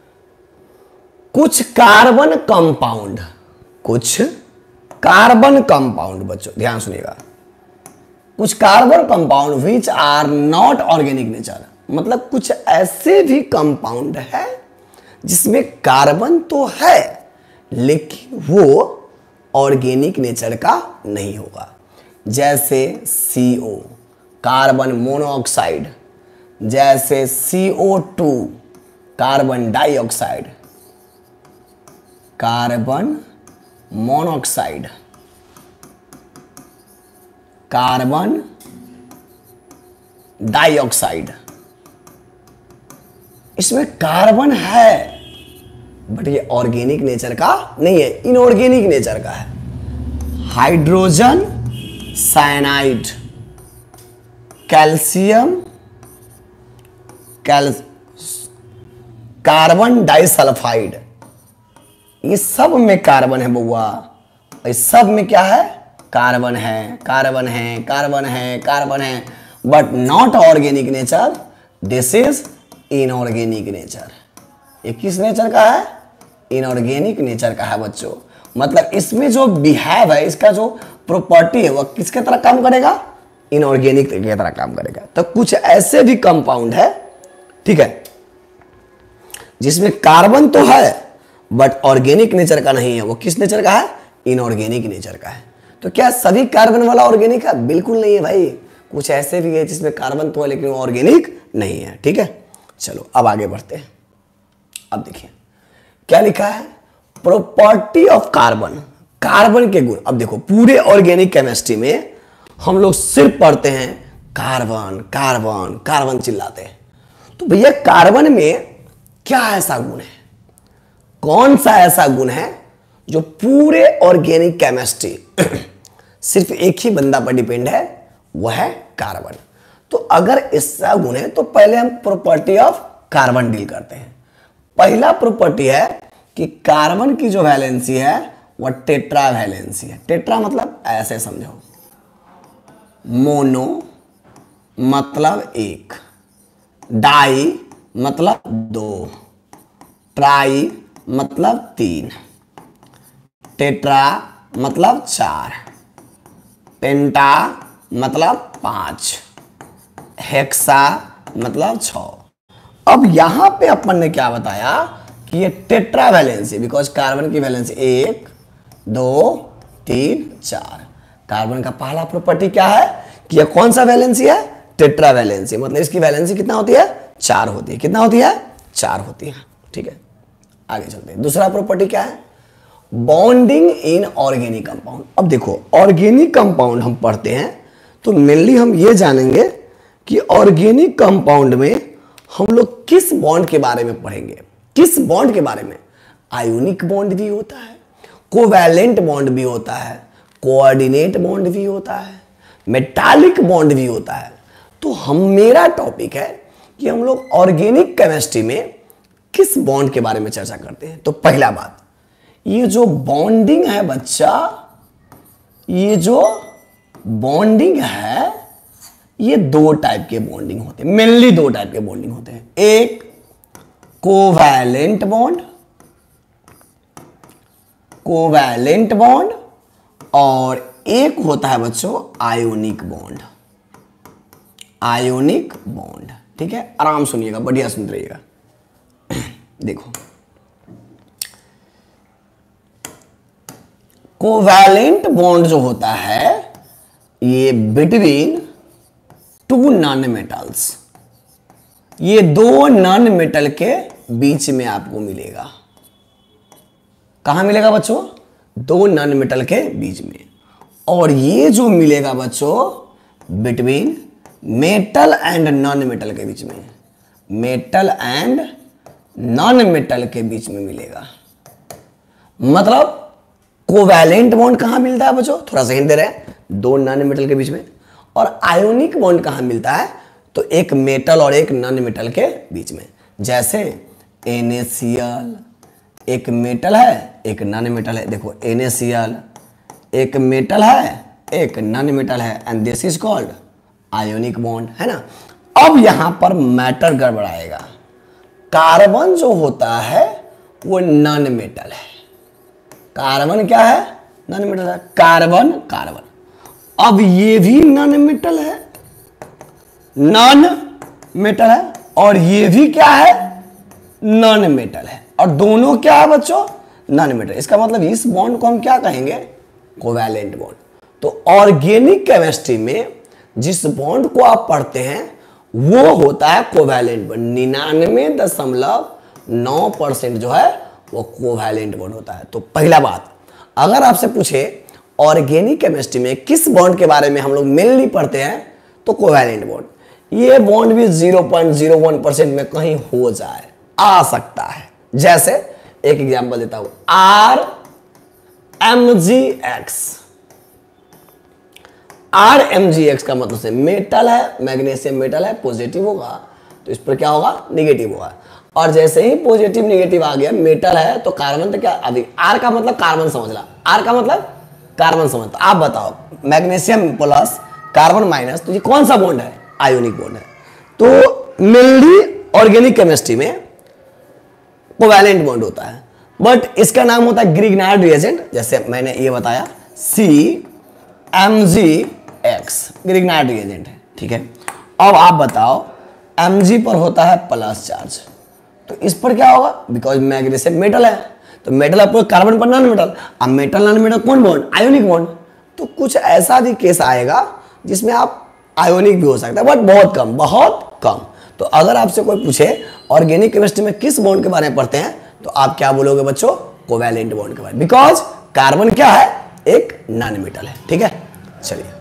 कुछ कार्बन कंपाउंड, कुछ कार्बन कंपाउंड, बच्चों ध्यान सुनिएगा, कुछ carbon compound which are not organic nature. मतलब कुछ ऐसे भी कंपाउंड है जिसमें कार्बन तो है लेकिन वो ऑर्गेनिक नेचर का नहीं होगा। जैसे सी ओ कार्बन मोनोऑक्साइड, जैसे C O two carbon dioxide, carbon monoxide, carbon dioxide, इसमें कार्बन है बट ये ऑर्गेनिक नेचर का नहीं है, इनऑर्गेनिक नेचर का है। Hydrogen cyanide, calcium cal carbon disulphide, ये सब में कार्बन है बउआ, इस सब में क्या है, कार्बन है, कार्बन है, कार्बन है, कार्बन है, but not organic nature, this is inorganic nature. ये किस नेचर का है, इनऑर्गेनिक नेचर का है बच्चों। मतलब इसमें जो बिहेव है, इसका जो प्रॉपर्टी है वह किसके तरह काम करेगा, इनऑर्गेनिक की तरह काम करेगा। तो कुछ ऐसे भी कंपाउंड है, ठीक है, जिसमें कार्बन तो है बट ऑर्गेनिक नेचर का नहीं है। वो किस नेचर का है, इनऑर्गेनिक नेचर का है। तो क्या सभी कार्बन वाला ऑर्गेनिक है, बिल्कुल नहीं है भाई। कुछ ऐसे भी है जिसमें कार्बन तो है लेकिन ऑर्गेनिक नहीं है। ठीक है, चलो अब आगे बढ़ते हैं। अब देखिए क्या लिखा है, प्रॉपर्टी ऑफ कार्बन, कार्बन के गुण। अब देखो पूरे ऑर्गेनिक केमिस्ट्री में हम लोग सिर्फ पढ़ते हैं कार्बन कार्बन कार्बन चिल्लाते हैं। तो भैया कार्बन में क्या ऐसा गुण है, कौन सा ऐसा गुण है जो पूरे ऑर्गेनिक केमिस्ट्री सिर्फ एक ही बंदा पर डिपेंड है, वह है कार्बन। तो अगर ऐसा गुण है तो पहले हम प्रॉपर्टी ऑफ कार्बन डील करते हैं। पहला प्रॉपर्टी है कि कार्बन की जो वैलेंसी है वह टेट्रा वैलेंसी है। टेट्रा मतलब ऐसे समझो, मोनो मतलब एक, डाई मतलब दो, ट्राई मतलब तीन, टेट्रा मतलब चार, पेंटा मतलब पांच, हेक्सा मतलब छह। अब यहां पे अपन ने क्या बताया कि ये टेट्रा वैलेंसी, बिकॉज कार्बन की वैलेंसी एक, दो, तीन, चार। कार्बन का पहला प्रॉपर्टी क्या है कि ये कौन सा वैलेंसी है, टेट्रा वैलेंसी। मतलब इसकी वैलेंसी कितना होती है, चार होती है। कितना होती है, चार होती है। ठीक है, आगे चलते हैं। दूसरा प्रॉपर्टी क्या है, बॉन्डिंग इन ऑर्गेनिक कंपाउंड। अब देखो ऑर्गेनिक कंपाउंड हम पढ़ते हैं तो मेनली हम ये जानेंगे कि ऑर्गेनिक कंपाउंड में हम लोग किस बॉन्ड के बारे में पढ़ेंगे। किस बॉन्ड के बारे में, आयोनिक बॉन्ड भी होता है, कोवैलेंट बॉन्ड भी होता है, कोऑर्डिनेट बॉन्ड भी होता है, मेटालिक बॉन्ड भी होता है। तो हम मेरा टॉपिक है कि हम लोग ऑर्गेनिक केमिस्ट्री में किस बॉन्ड के बारे में चर्चा करते हैं। तो पहला बात, ये जो बॉन्डिंग है बच्चा, ये जो बॉन्डिंग है, ये दो टाइप के बॉन्डिंग होते हैं, मेनली दो टाइप के बॉन्डिंग होते हैं। एक कोवैलेंट बॉन्ड, कोवैलेंट बॉन्ड, और एक होता है बच्चों आयोनिक बॉन्ड, आयोनिक बॉन्ड। ठीक है, आराम सुनिएगा, बढ़िया सुनते रहिएगा। देखो, कोवैलेंट बॉन्ड जो होता है ये बिटवीन टू नॉन मेटल्स, ये दो नॉन मेटल के बीच में आपको मिलेगा। कहां मिलेगा बच्चों? दो नॉन मेटल के बीच में। और ये जो मिलेगा बच्चों between metal and non metal के बीच में, मेटल एंड नॉन मेटल के बीच में मिलेगा। मतलब कोवैलेंट बॉन्ड कहां मिलता है बच्चों? थोड़ा सा हिंट दे रहे हैं, दो नॉन मेटल के बीच में। और आयोनिक बॉन्ड कहां मिलता है? तो एक मेटल और एक नॉन मेटल के बीच में। जैसे NaCl एक मेटल है, एक नॉन मेटल है। देखो NaCl एक मेटल है, एक नॉन मेटल है, and this is called ionic bond, है ना। अब यहां पर मैटर गड़बड़ाएगा। कार्बन जो होता है वो नॉन मेटल है। कार्बन क्या है? नॉन मेटल है। कार्बन कार्बन अब ये भी नॉन मेटल है, नॉन मेटल है, और ये भी क्या है? नॉन मेटल है। और दोनों क्या है बच्चों? Non metal. इसका मतलब इस बॉन्ड को हम क्या कहेंगे? Covalent bond. तो ऑर्गेनिक केमिस्ट्री में जिस बॉन्ड को आप पढ़ते हैं वो होता है कोवैलेंट बॉन्ड। निन्यानवे दशमलव नौ परसेंट जो है वो कोवैलेंट बॉन्ड होता है। तो पहला बात, अगर आपसे पूछे ऑर्गेनिक केमिस्ट्री में किस बॉन्ड के बारे में हम लोग मेनली पढ़ते हैं, तो कोवैलेंट बॉन्ड। ये बॉन्ड भी zero point zero one percent में कहीं हो जाए, आ सकता है। जैसे एक एग्जांपल देता हूं, R M G X. R M G X का मतलब से मेटल है, मैग्नीशियम मेटल है, पॉजिटिव होगा, तो इस पर क्या होगा? निगेटिव होगा। और जैसे ही पॉजिटिव निगेटिव आ गया, मेटल है तो कार्बन, तो क्या अभी आर का मतलब कार्बन समझ ला, आर का मतलब कार्बन समझ। तो आप बताओ, मैग्नीशियम प्लस कार्बन माइनस, तो ये कौन सा बॉन्ड है? आयोनिक बॉन्ड है। तो मेनली ऑर्गेनिक केमिस्ट्री में कोवैलेंट बॉन्ड होता है, बट इसका नाम होता है ग्रिग्नार्ड रिएजेंट। जैसे मैंने ये बताया, C M G X Grignard reagent है। ठीक है, अब आप बताओ, Mg पर होता है प्लस चार्ज, तो इस पर क्या होगा? बिकॉज मैग्नीशियम मेटल है, तो मेटल पर कार्बन पर नॉन मेटल। अब मेटल नॉन मेटल कौन बॉन्ड? Ionic bond. तो कुछ ऐसा भी केस आएगा जिसमें आप आयोनिक भी हो सकता है, बट बहुत कम, बहुत कम। तो अगर आपसे कोई पूछे ऑर्गेनिक केमिस्ट्री में किस बॉन्ड के बारे में पढ़ते हैं, तो आप क्या बोलोगे बच्चों? कोवैलेंट बॉन्ड के बारे में, बिकॉज कार्बन क्या है? एक नॉन मेटल है। ठीक है, चलिए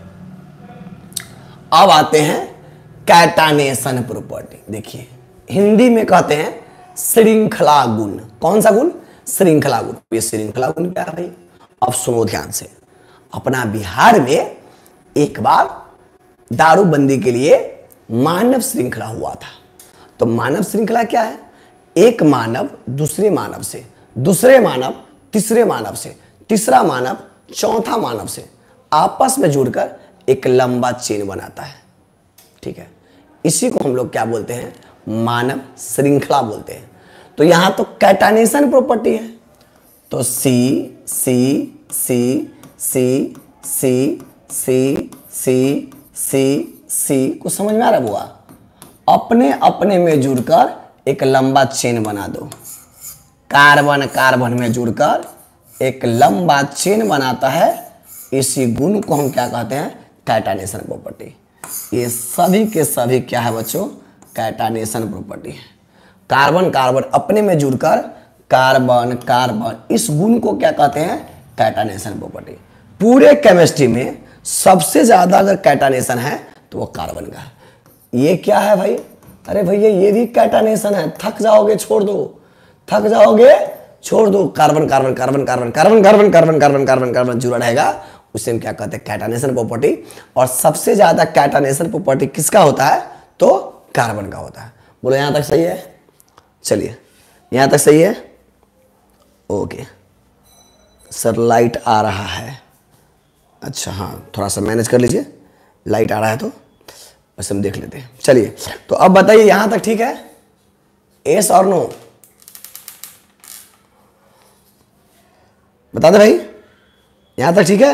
अब आते हैं कैटानेशन प्रॉपर्टी। देखिए, हिंदी में कहते हैं श्रृंखला गुण। कौन सा गुण? श्रृंखला गुण। ये श्रृंखला गुण क्या है भाई? अब सुनो ध्यान से। अपना बिहार में एक बार दारूबंदी के लिए मानव श्रृंखला हुआ था। तो मानव श्रृंखला क्या है? एक मानव दूसरे मानव से, दूसरे मानव तीसरे मानव से, तीसरा मानव चौथा मानव से आपस में जुड़कर एक लंबा चेन बनाता है। ठीक है, इसी को हम लोग क्या बोलते हैं? मानव श्रृंखला बोलते हैं। तो यहां तो कैटानेशन प्रॉपर्टी है, तो सी C C C C C C C सी को समझ में आ रहा हुआ? अपने अपने में जुड़कर एक लंबा चेन बना दो। कार्बन कार्बन में जुड़कर एक लंबा चेन बनाता है। इसी गुण को हम क्या कहते हैं? Catenation property. ये सभी के सभी क्या है बच्चों? कैटानेशन प्रॉपर्टी है। कार्बन कार्बन अपने में जुड़कर कार्बन कार्बन, इस गुण को क्या कहते हैं? Catenation property. पूरे केमिस्ट्री में सबसे ज्यादा अगर कैटानेशन है तो वो कार्बन का है। ये क्या है भाई? अरे भैया ये भी कैटानेशन है। थक जाओगे छोड़ दो, थक जाओगे छोड़ दो। Carbon carbon carbon carbon carbon carbon carbon carbon carbon carbon जुड़ा रहेगा, उसे हम क्या कहते हैं? Catenation property. और सबसे ज्यादा कैटानेशन प्रॉपर्टी किसका होता है? तो कार्बन का होता है। बोलो यहां तक सही है? चलिए यहां तक सही है। ओके सर लाइट आ रहा है, अच्छा हाँ थोड़ा सा मैनेज कर लीजिए, लाइट आ रहा है तो बस हम देख लेते हैं। चलिए तो अब बताइए यहां तक ठीक है? एस और नो बता दे भाई, यहां तक ठीक है?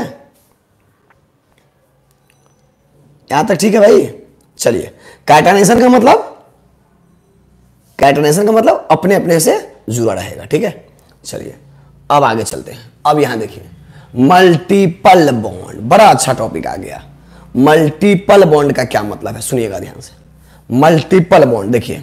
यहां तक ठीक है भाई? चलिए कैटानेशन का मतलब, कैटानेशन का मतलब अपने अपने से जुड़ा रहेगा, ठीक है। चलिए अब आगे चलते हैं। अब यहां देखिए मल्टीपल बॉन्ड, बड़ा अच्छा टॉपिक आ गया। मल्टीपल बॉन्ड का क्या मतलब है, सुनिएगा ध्यान से। मल्टीपल बॉन्ड देखिए,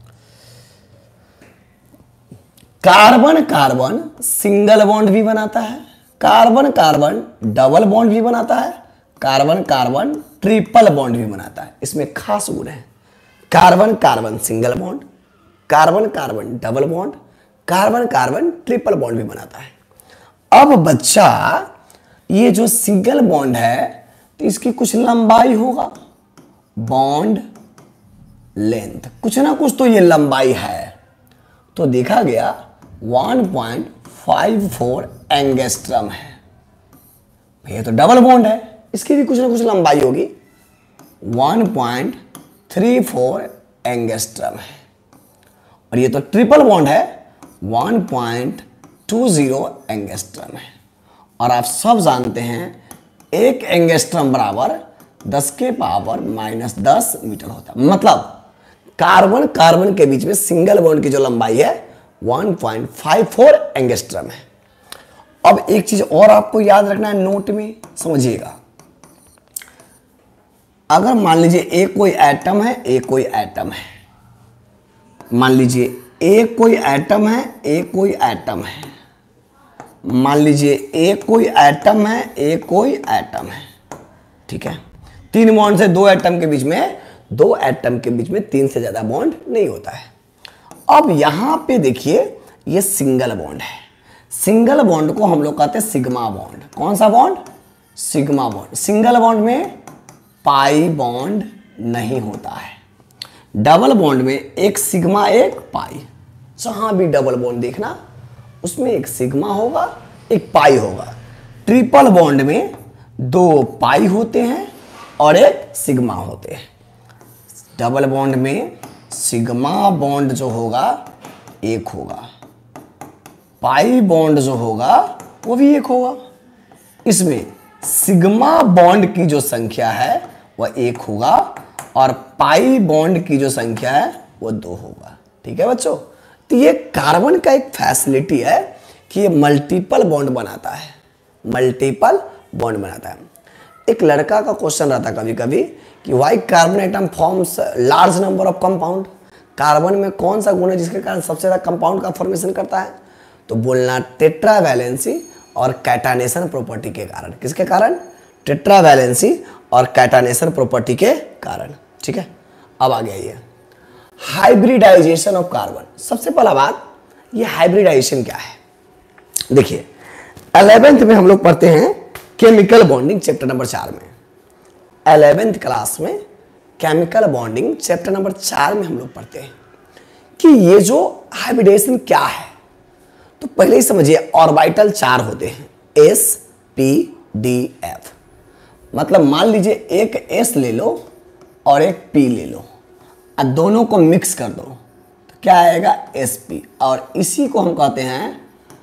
कार्बन कार्बन सिंगल बॉन्ड भी बनाता है, कार्बन कार्बन डबल बॉन्ड भी बनाता है, कार्बन कार्बन ट्रिपल बॉन्ड भी बनाता है। इसमें खास गुण है, carbon carbon single bond, carbon carbon double bond, carbon carbon triple bond भी बनाता है। अब बच्चा ये जो सिंगल बॉन्ड है तो इसकी कुछ लंबाई होगा, बॉन्ड लेंथ, कुछ ना कुछ तो ये लंबाई है। तो देखा गया one point five four angstrom है। ये तो डबल बॉन्ड है, इसकी भी कुछ ना कुछ लंबाई होगी, one point three four angstrom है। और ये तो ट्रिपल बॉन्ड है, one point two zero angstrom है। और आप सब जानते हैं एक एंगस्ट्रम बराबर दस के पावर माइनस दस मीटर होता है। मतलब कार्बन कार्बन के बीच में सिंगल बॉन्ड की जो लंबाई है one point five four angstrom है। अब एक चीज और आपको याद रखना है, नोट में समझिएगा। अगर मान लीजिए एक कोई एटम है, एक कोई एटम है, मान लीजिए एक कोई एटम है, एक कोई एटम है, मान लीजिए एक कोई एटम है, एक कोई एटम है, ठीक है। तीन बॉन्ड से दो एटम के बीच में, दो एटम के बीच में तीन से ज्यादा बॉन्ड नहीं होता है। अब यहां पे देखिए ये सिंगल बॉन्ड है, सिंगल बॉन्ड को हम लोग कहते हैं सिग्मा बॉन्ड। कौन सा bond? Sigma bond. Single bond में पाई बॉन्ड नहीं होता है, डबल बॉन्ड में एक सिग्मा एक पाई। जहां भी डबल बॉन्ड देखना उसमें एक सिग्मा होगा एक पाई होगा। ट्रिपल बॉन्ड में दो पाई होते हैं और एक सिग्मा होते हैं। डबल बॉन्ड में सिग्मा बॉन्ड जो होगा एक होगा, पाई बॉन्ड जो होगा वो भी एक होगा। इसमें सिग्मा बॉन्ड की जो संख्या है वह एक होगा और पाई बॉन्ड की जो संख्या है वो दो होगा, ठीक है बच्चों। तो ये कार्बन का एक फैसिलिटी है कि ये मल्टीपल बॉन्ड बनाता है, मल्टीपल बॉन्ड बनाता है। एक लड़का का क्वेश्चन रहता कभी कभी कि why carbon atom forms large number of compound, carbon में कौन सा गुण है जिसके कारण सबसे ज्यादा कंपाउंड का फॉर्मेशन करता है? तो बोलना टेट्रावैलेंसी और कैटानेशन प्रॉपर्टी के कारण। किसके कारण? टेट्रावैलेंसी और कैटानेशन प्रॉपर्टी के कारण, ठीक है। अब आ गया ये हाइब्रिडाइजेशन ऑफ कार्बन। सबसे पहला बात, ये हाइब्रिडाइजेशन क्या है? देखिए इलेवेंथ में हम लोग पढ़ते हैं केमिकल बॉन्डिंग चैप्टर नंबर चार में, इलेवेंथ क्लास में केमिकल बॉन्डिंग चैप्टर नंबर चार में हम लोग पढ़ते हैं कि ये जो हाइब्रिडेशन क्या है। तो पहले ही समझिए ऑर्बिटल चार होते हैं, एस पी डी एफ। मतलब मान लीजिए एक एस ले लो और एक पी ले लो और दोनों को मिक्स कर दो तो क्या आएगा? S P. और इसी को हम कहते हैं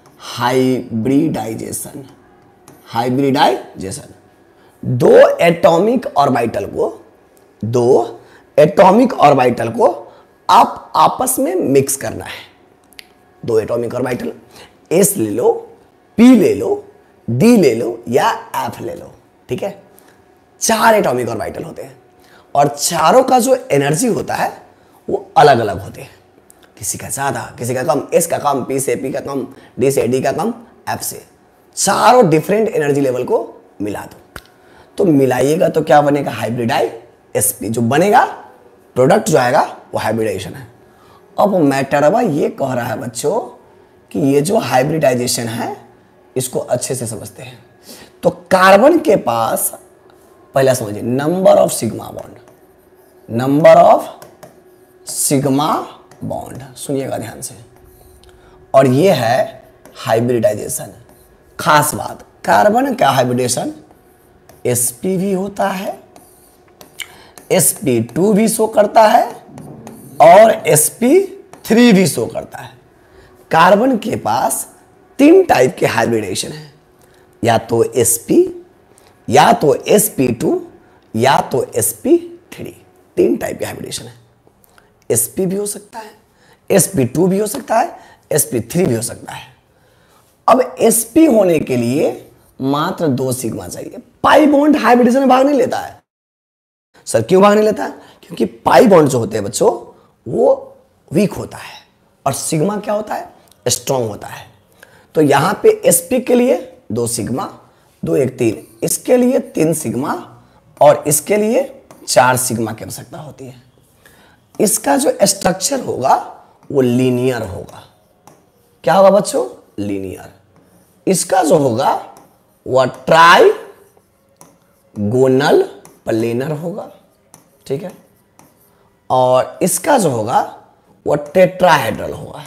हाइब्रिडाइजेशन। हाइब्रिडाइजेशन दो एटॉमिक ऑर्बिटल को दो एटॉमिक ऑर्बिटल को आप आपस में मिक्स करना है। दो एटॉमिक ऑर्बिटल, एस ले लो, पी ले लो, डी ले लो या एफ ले लो, ठीक है। चार एटॉमिक ऑर्बिटल होते हैं और चारों का जो एनर्जी होता है वो अलग अलग होते हैं, किसी का ज्यादा किसी का कम, एस का कम, पी से पी का कम, डी से डी का कम, एफ से। चारों डिफरेंट एनर्जी लेवल को मिला दो तो मिलाइएगा तो क्या बनेगा? Hybridize S P. जो बनेगा प्रोडक्ट जो आएगा वो हाइब्रिडाइजेशन है। अब मैटरवा ये कह रहा है बच्चों कि ये जो हाइब्रिडाइजेशन है इसको अच्छे से समझते हैं। तो कार्बन के पास पहला समझिए number of sigma bond, number of sigma bond, सुनिएगा ध्यान से। और ये है हाइब्रिडाइजेशन। खास बात, कार्बन का हाइब्रिडेशन sp भी होता है, एस पी टू भी शो करता है और एस पी थ्री भी शो करता है। कार्बन के पास तीन टाइप के हाइब्रिडेशन है, या तो sp, या तो एस पी टू, या तो एस पी थ्री। तीन टाइप के हाइब्रिडेशन है। sp भी हो सकता है, एस पी टू भी हो सकता है, एस पी थ्री भी हो सकता है। अब sp होने के लिए मात्र दो सिग्मा चाहिए। पाई बॉन्ड हाइब्रिडेशन में भाग नहीं लेता है। सर क्यों भाग नहीं लेता है? क्योंकि पाई बॉन्ड जो होते हैं बच्चों वो वीक होता है और सिग्मा क्या होता है? स्ट्रॉन्ग होता है। तो यहां पे sp के लिए दो सिग्मा, दो एक तीन, इसके लिए तीन सिग्मा और इसके लिए चार सिग्मा की आवश्यकता होती है। इसका जो स्ट्रक्चर होगा वो लीनियर होगा। क्या होगा बच्चों? लीनियर। इसका जो होगा वह ट्राई गोनल प्लेनर होगा, ठीक है। और इसका जो होगा वह टेट्राहेड्रल होगा,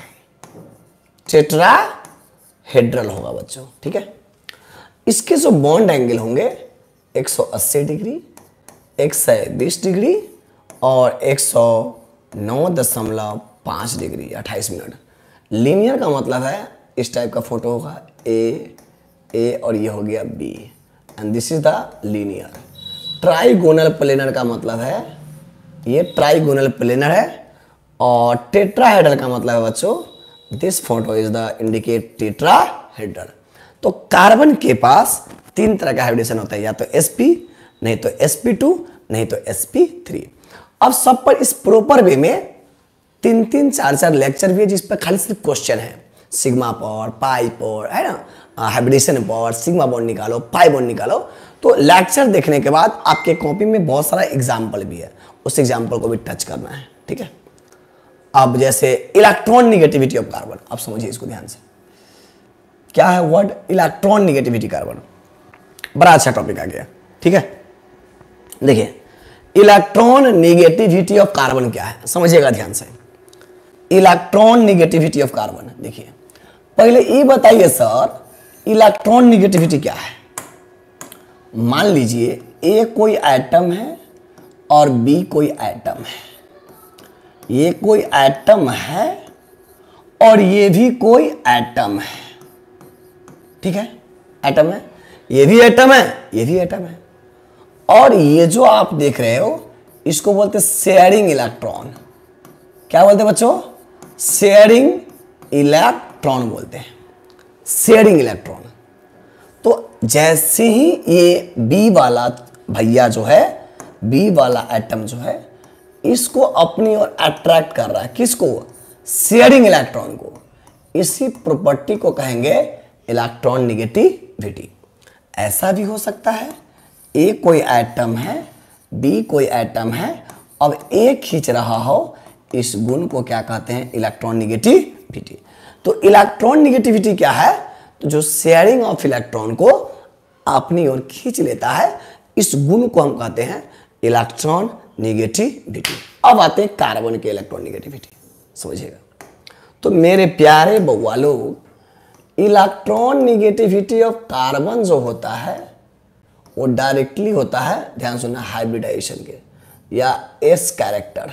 टेट्राहेड्रल होगा बच्चों, ठीक है। इसके जो बॉन्ड एंगल होंगे एक सौ अस्सी डिग्री, एक सौ बीस डिग्री और एक सौ नौ दशमलव पाँच डिग्री अट्ठाईस मिनट। लीनियर का मतलब है इस टाइप का फोटो होगा, ए ए और ये हो गया B, and this is the linear. Trigonal planar का मतलब है ये ट्राइगोनल प्लेनर है, और टेट्राहेड्रल का मतलब है बच्चों this photo is the indicate tetrahedral. तो कार्बन के पास तीन तरह का हाइब्रिडेशन होता है, या तो sp, नहीं तो एस पी टू, नहीं तो एस पी थ्री। अब सब पर इस प्रॉपर वे में तीन तीन चार चार लेक्चर भी है जिस पर खाली सिर्फ क्वेश्चन है। सिग्मा पर, पाई पर, है ना, हाइब्रिडेशन पर, सिग्मा बॉन्ड निकालो, पाई बॉन्ड निकालो। तो लेक्चर देखने के बाद आपके कॉपी में बहुत सारा एग्जाम्पल भी है, उस एग्जाम्पल को भी टच करना है, ठीक है। अब जैसे इलेक्ट्रॉन निगेटिविटी ऑफ कार्बन, आप समझिए इसको ध्यान से। क्या है वर्ड? Electron negativity carbon. बड़ा अच्छा टॉपिक आ गया, ठीक है। देखिए इलेक्ट्रॉन निगेटिविटी ऑफ कार्बन क्या है, समझिएगा ध्यान से। इलेक्ट्रॉन निगेटिविटी ऑफ कार्बन, देखिए पहले ये बताइए सर इलेक्ट्रॉन निगेटिविटी क्या है। मान लीजिए ए कोई एटम है और बी कोई एटम है, ये कोई एटम है और ये भी कोई एटम है, ठीक है। एटम है, ये भी एटम है, ये भी एटम है, और ये जो आप देख रहे हो इसको बोलते हैं शेयरिंग इलेक्ट्रॉन। क्या बोलते हैं बच्चों? शेयरिंग इलेक्ट्रॉन बोलते हैं, शेयरिंग इलेक्ट्रॉन। तो जैसे ही ये बी वाला भैया जो है, बी वाला एटम जो है, इसको अपनी ओर अट्रैक्ट कर रहा है, किसको? शेयरिंग इलेक्ट्रॉन को। इसी प्रॉपर्टी को कहेंगे इलेक्ट्रॉन निगेटिविटी। ऐसा भी हो सकता है ए कोई एटम है, बी कोई एटम है, अब ए खींच रहा हो, इस गुण को क्या कहते हैं? Electron negativity. तो इलेक्ट्रॉन निगेटिविटी क्या है? तो जो शेयरिंग ऑफ इलेक्ट्रॉन को अपनी ओर खींच लेता है, इस गुण को हम कहते हैं इलेक्ट्रॉन निगेटिविटी। अब आते हैं कार्बन के इलेक्ट्रॉन निगेटिविटी, समझिएगा। तो मेरे प्यारे बउआ लोग, इलेक्ट्रॉन निगेटिविटी ऑफ कार्बन जो होता है वो डायरेक्टली होता है, ध्यान सुनना, हाइब्रिडाइजेशन के या एस कैरेक्टर,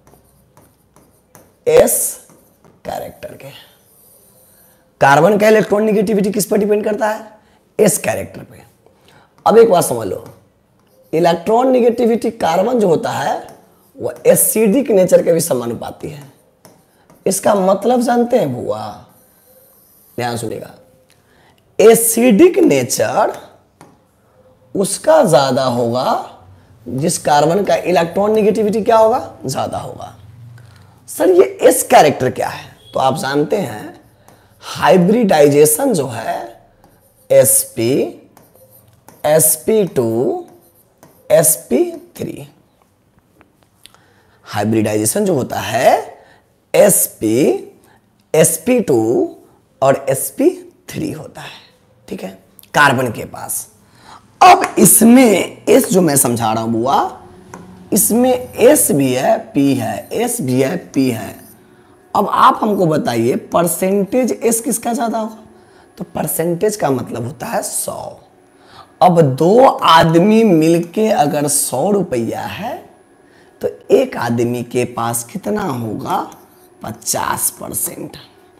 एस कैरेक्टर के। कार्बन का इलेक्ट्रॉन निगेटिविटी किस पर डिपेंड करता है? एस कैरेक्टर पे। अब एक बात समझ लो, इलेक्ट्रॉन निगेटिविटी कार्बन जो होता है वो एसिडिक नेचर के भी समानुपाती है। इसका मतलब जानते हैं बुआ? ध्यान सुनिएगा, एसिडिक नेचर उसका ज्यादा होगा जिस कार्बन का इलेक्ट्रॉन निगेटिविटी क्या होगा? ज्यादा होगा। सर ये एस कैरेक्टर क्या है? तो आप जानते हैं हाइब्रिडाइजेशन जो है sp, S P two, S P three. Hybridization जो होता है sp, एस पी टू और एस पी थ्री होता है, ठीक है, कार्बन के पास। अब इसमें इस जो मैं समझा रहा हूं बुआ, इसमें एस भी है पी है, एस भी है पी है। अब आप हमको बताइए परसेंटेज एस किसका ज्यादा होगा? तो परसेंटेज का मतलब होता है सौ। अब दो आदमी मिलके अगर सौ रुपया है तो एक आदमी के पास कितना होगा? पचास परसेंट।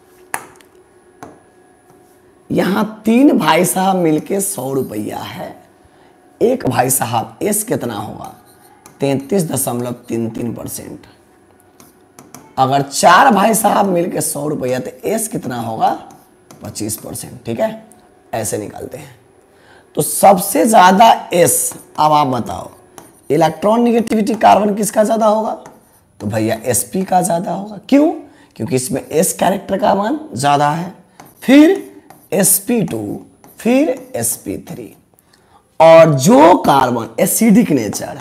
यहां तीन भाई साहब मिलके सौ रुपया है, एक भाई साहब एस कितना होगा? तैतीस दशमलव तीन तीन परसेंट। अगर चार भाई साहब मिलके सौ रुपया तो एस कितना होगा? पच्चीस परसेंट। ठीक है, ऐसे निकालते हैं। तो सबसे ज्यादा एस, अब आप बताओ इलेक्ट्रॉन निगेटिविटी कार्बन किसका ज्यादा होगा? तो भैया एसपी का ज्यादा होगा। क्यों? क्योंकि इसमें एस कैरेक्टर का मान ज्यादा है, फिर एस पी टू, फिर एस पी थ्री। और जो carbon acidic nature,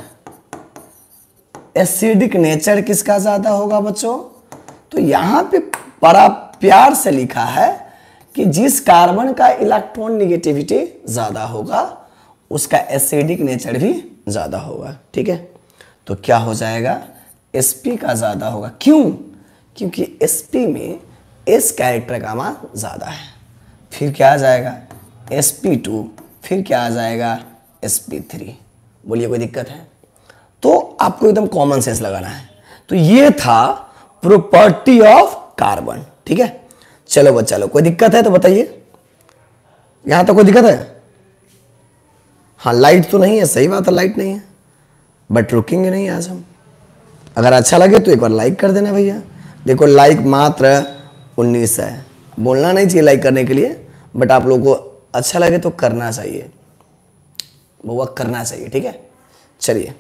acidic nature किसका ज्यादा होगा बच्चों? तो यहां पे बड़ा प्यार से लिखा है कि जिस कार्बन का इलेक्ट्रॉन निगेटिविटी ज्यादा होगा उसका एसिडिक नेचर भी ज्यादा होगा। ठीक है, तो क्या हो जाएगा? एसपी का ज्यादा होगा। क्यों? क्योंकि एसपी में एस कैरेक्टर का मान ज्यादा है। फिर क्या आ जाएगा? एस पी टू, फिर क्या आ जाएगा? S P three. बोलिए कोई दिक्कत है? तो आपको एकदम कॉमन सेंस लगाना है। तो ये था प्रॉपर्टी ऑफ कार्बन। ठीक है, चलो बच्चा लोग कोई दिक्कत है तो बताइए। यहां तक कोई दिक्कत है? हाँ, लाइट तो नहीं है, सही बात है लाइट नहीं है, बट रुकेंगे नहीं आज हम। अगर अच्छा लगे तो एक बार लाइक कर देना भैया। देखो लाइक मात्र उन्नीस है, बोलना नहीं चाहिए लाइक करने के लिए, बट आप लोगों को अच्छा लगे तो करना चाहिए, वो करना चाहिए। ठीक है, चलिए।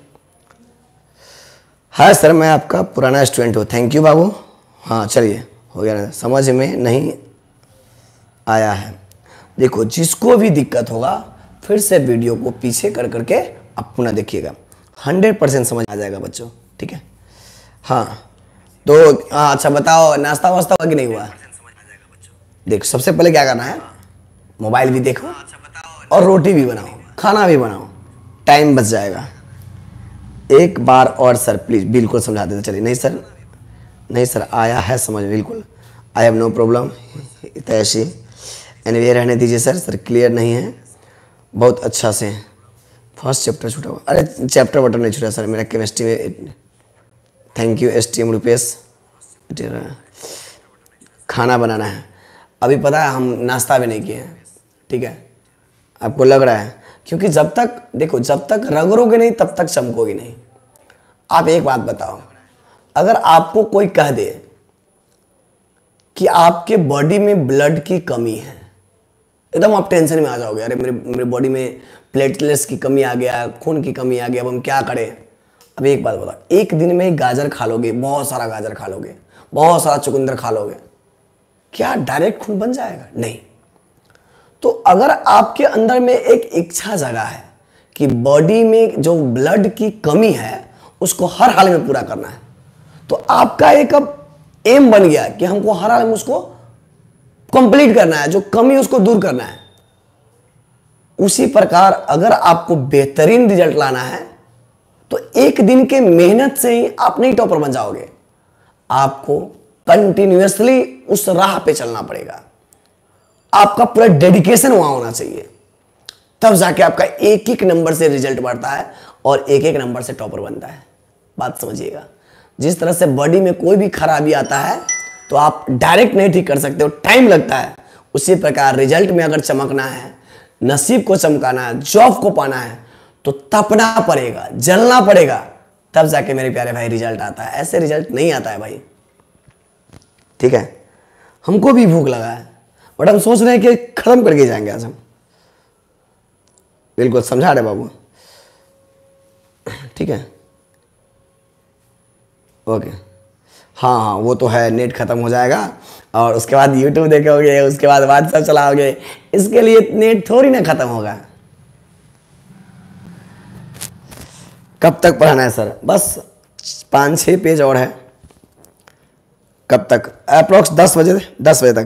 हाँ सर, मैं आपका पुराना स्टूडेंट हूँ। थैंक यू बाबू। हाँ चलिए, हो गया ना? समझ में नहीं आया है? देखो जिसको भी दिक्कत होगा फिर से वीडियो को पीछे कर करके आप पुनः देखिएगा, हंड्रेड परसेंट समझ आ जाएगा बच्चों। ठीक है, हाँ तो हाँ अच्छा बताओ, नाश्ता वास्ता हुआ कि नहीं हुआ? देखो सबसे पहले क्या करना है, मोबाइल भी देखो और रोटी भी बनाओ, खाना भी बनाओ, टाइम बच जाएगा। एक बार और सर प्लीज, बिल्कुल समझा देते चलिए। नहीं सर, नहीं सर आया है समझ, बिल्कुल आई हैव नो प्रॉब्लम। ऐसी एनवे रहने दीजिए सर, सर क्लियर नहीं है बहुत अच्छा से। फर्स्ट चैप्टर छूटा हुआ, अरे चैप्टर वटर नहीं छूटा सर मेरा केमिस्ट्री में। Thank you S T M Rupesh. खाना बनाना है, अभी पता है हम नाश्ता भी नहीं किए हैं। ठीक है, आपको लग रहा है, क्योंकि जब तक देखो जब तक रगड़ोगे नहीं तब तक चमकोगे नहीं। आप एक बात बताओ, अगर आपको कोई कह दे कि आपके बॉडी में ब्लड की कमी है, एकदम आप टेंशन में आ जाओगे, अरे मेरे मेरे बॉडी में प्लेटलेट्स की कमी आ गया, खून की कमी आ गया, अब हम क्या करें। अब एक बात बताओ, एक दिन में गाजर खा लोगे, बहुत सारा गाजर खा लोगे, बहुत सारा चुकंदर खा लोगे, क्या डायरेक्ट खून बन जाएगा? नहीं। तो अगर आपके अंदर में एक इच्छा जगा है कि बॉडी में जो ब्लड की कमी है उसको हर हाल में पूरा करना है, तो आपका एक अब एम बन गया कि हमको हर हाल में उसको कंप्लीट करना है, जो कमी उसको दूर करना है। उसी प्रकार अगर आपको बेहतरीन रिजल्ट लाना है तो एक दिन के मेहनत से ही आप नहीं टॉपर बन जाओगे, आपको कंटिन्यूअसली उस राह पे चलना पड़ेगा। आपका पूरा डेडिकेशन वहां होना चाहिए, तब जाके आपका एक एक नंबर से रिजल्ट बढ़ता है और एक एक नंबर से टॉपर बनता है। बात समझिएगा, जिस तरह से बॉडी में कोई भी खराबी आता है तो आप डायरेक्ट नहीं ठीक कर सकते हो, टाइम लगता है। उसी प्रकार रिजल्ट में अगर चमकना है, नसीब को चमकाना है, जॉब को पाना है, तो तपना पड़ेगा, जलना पड़ेगा, तब जाके मेरे प्यारे भाई रिजल्ट आता है। ऐसे रिजल्ट नहीं आता है भाई। ठीक है, हमको भी भूख लगा है बट हम सोच रहे हैं कि खत्म करके जाएंगे आज हम। बिल्कुल समझा रहे बाबू, ठीक है, ओके। हाँ हाँ वो तो है, नेट खत्म हो जाएगा और उसके बाद यूट्यूब देखोगे, उसके बाद व्हाट्सएप चलाओगे, इसके लिए नेट थोड़ी ना खत्म होगा। कब तक पढ़ाना है सर? बस पाँच छः पेज और है। कब तक? अप्रोक्स दस बजे दस बजे तक।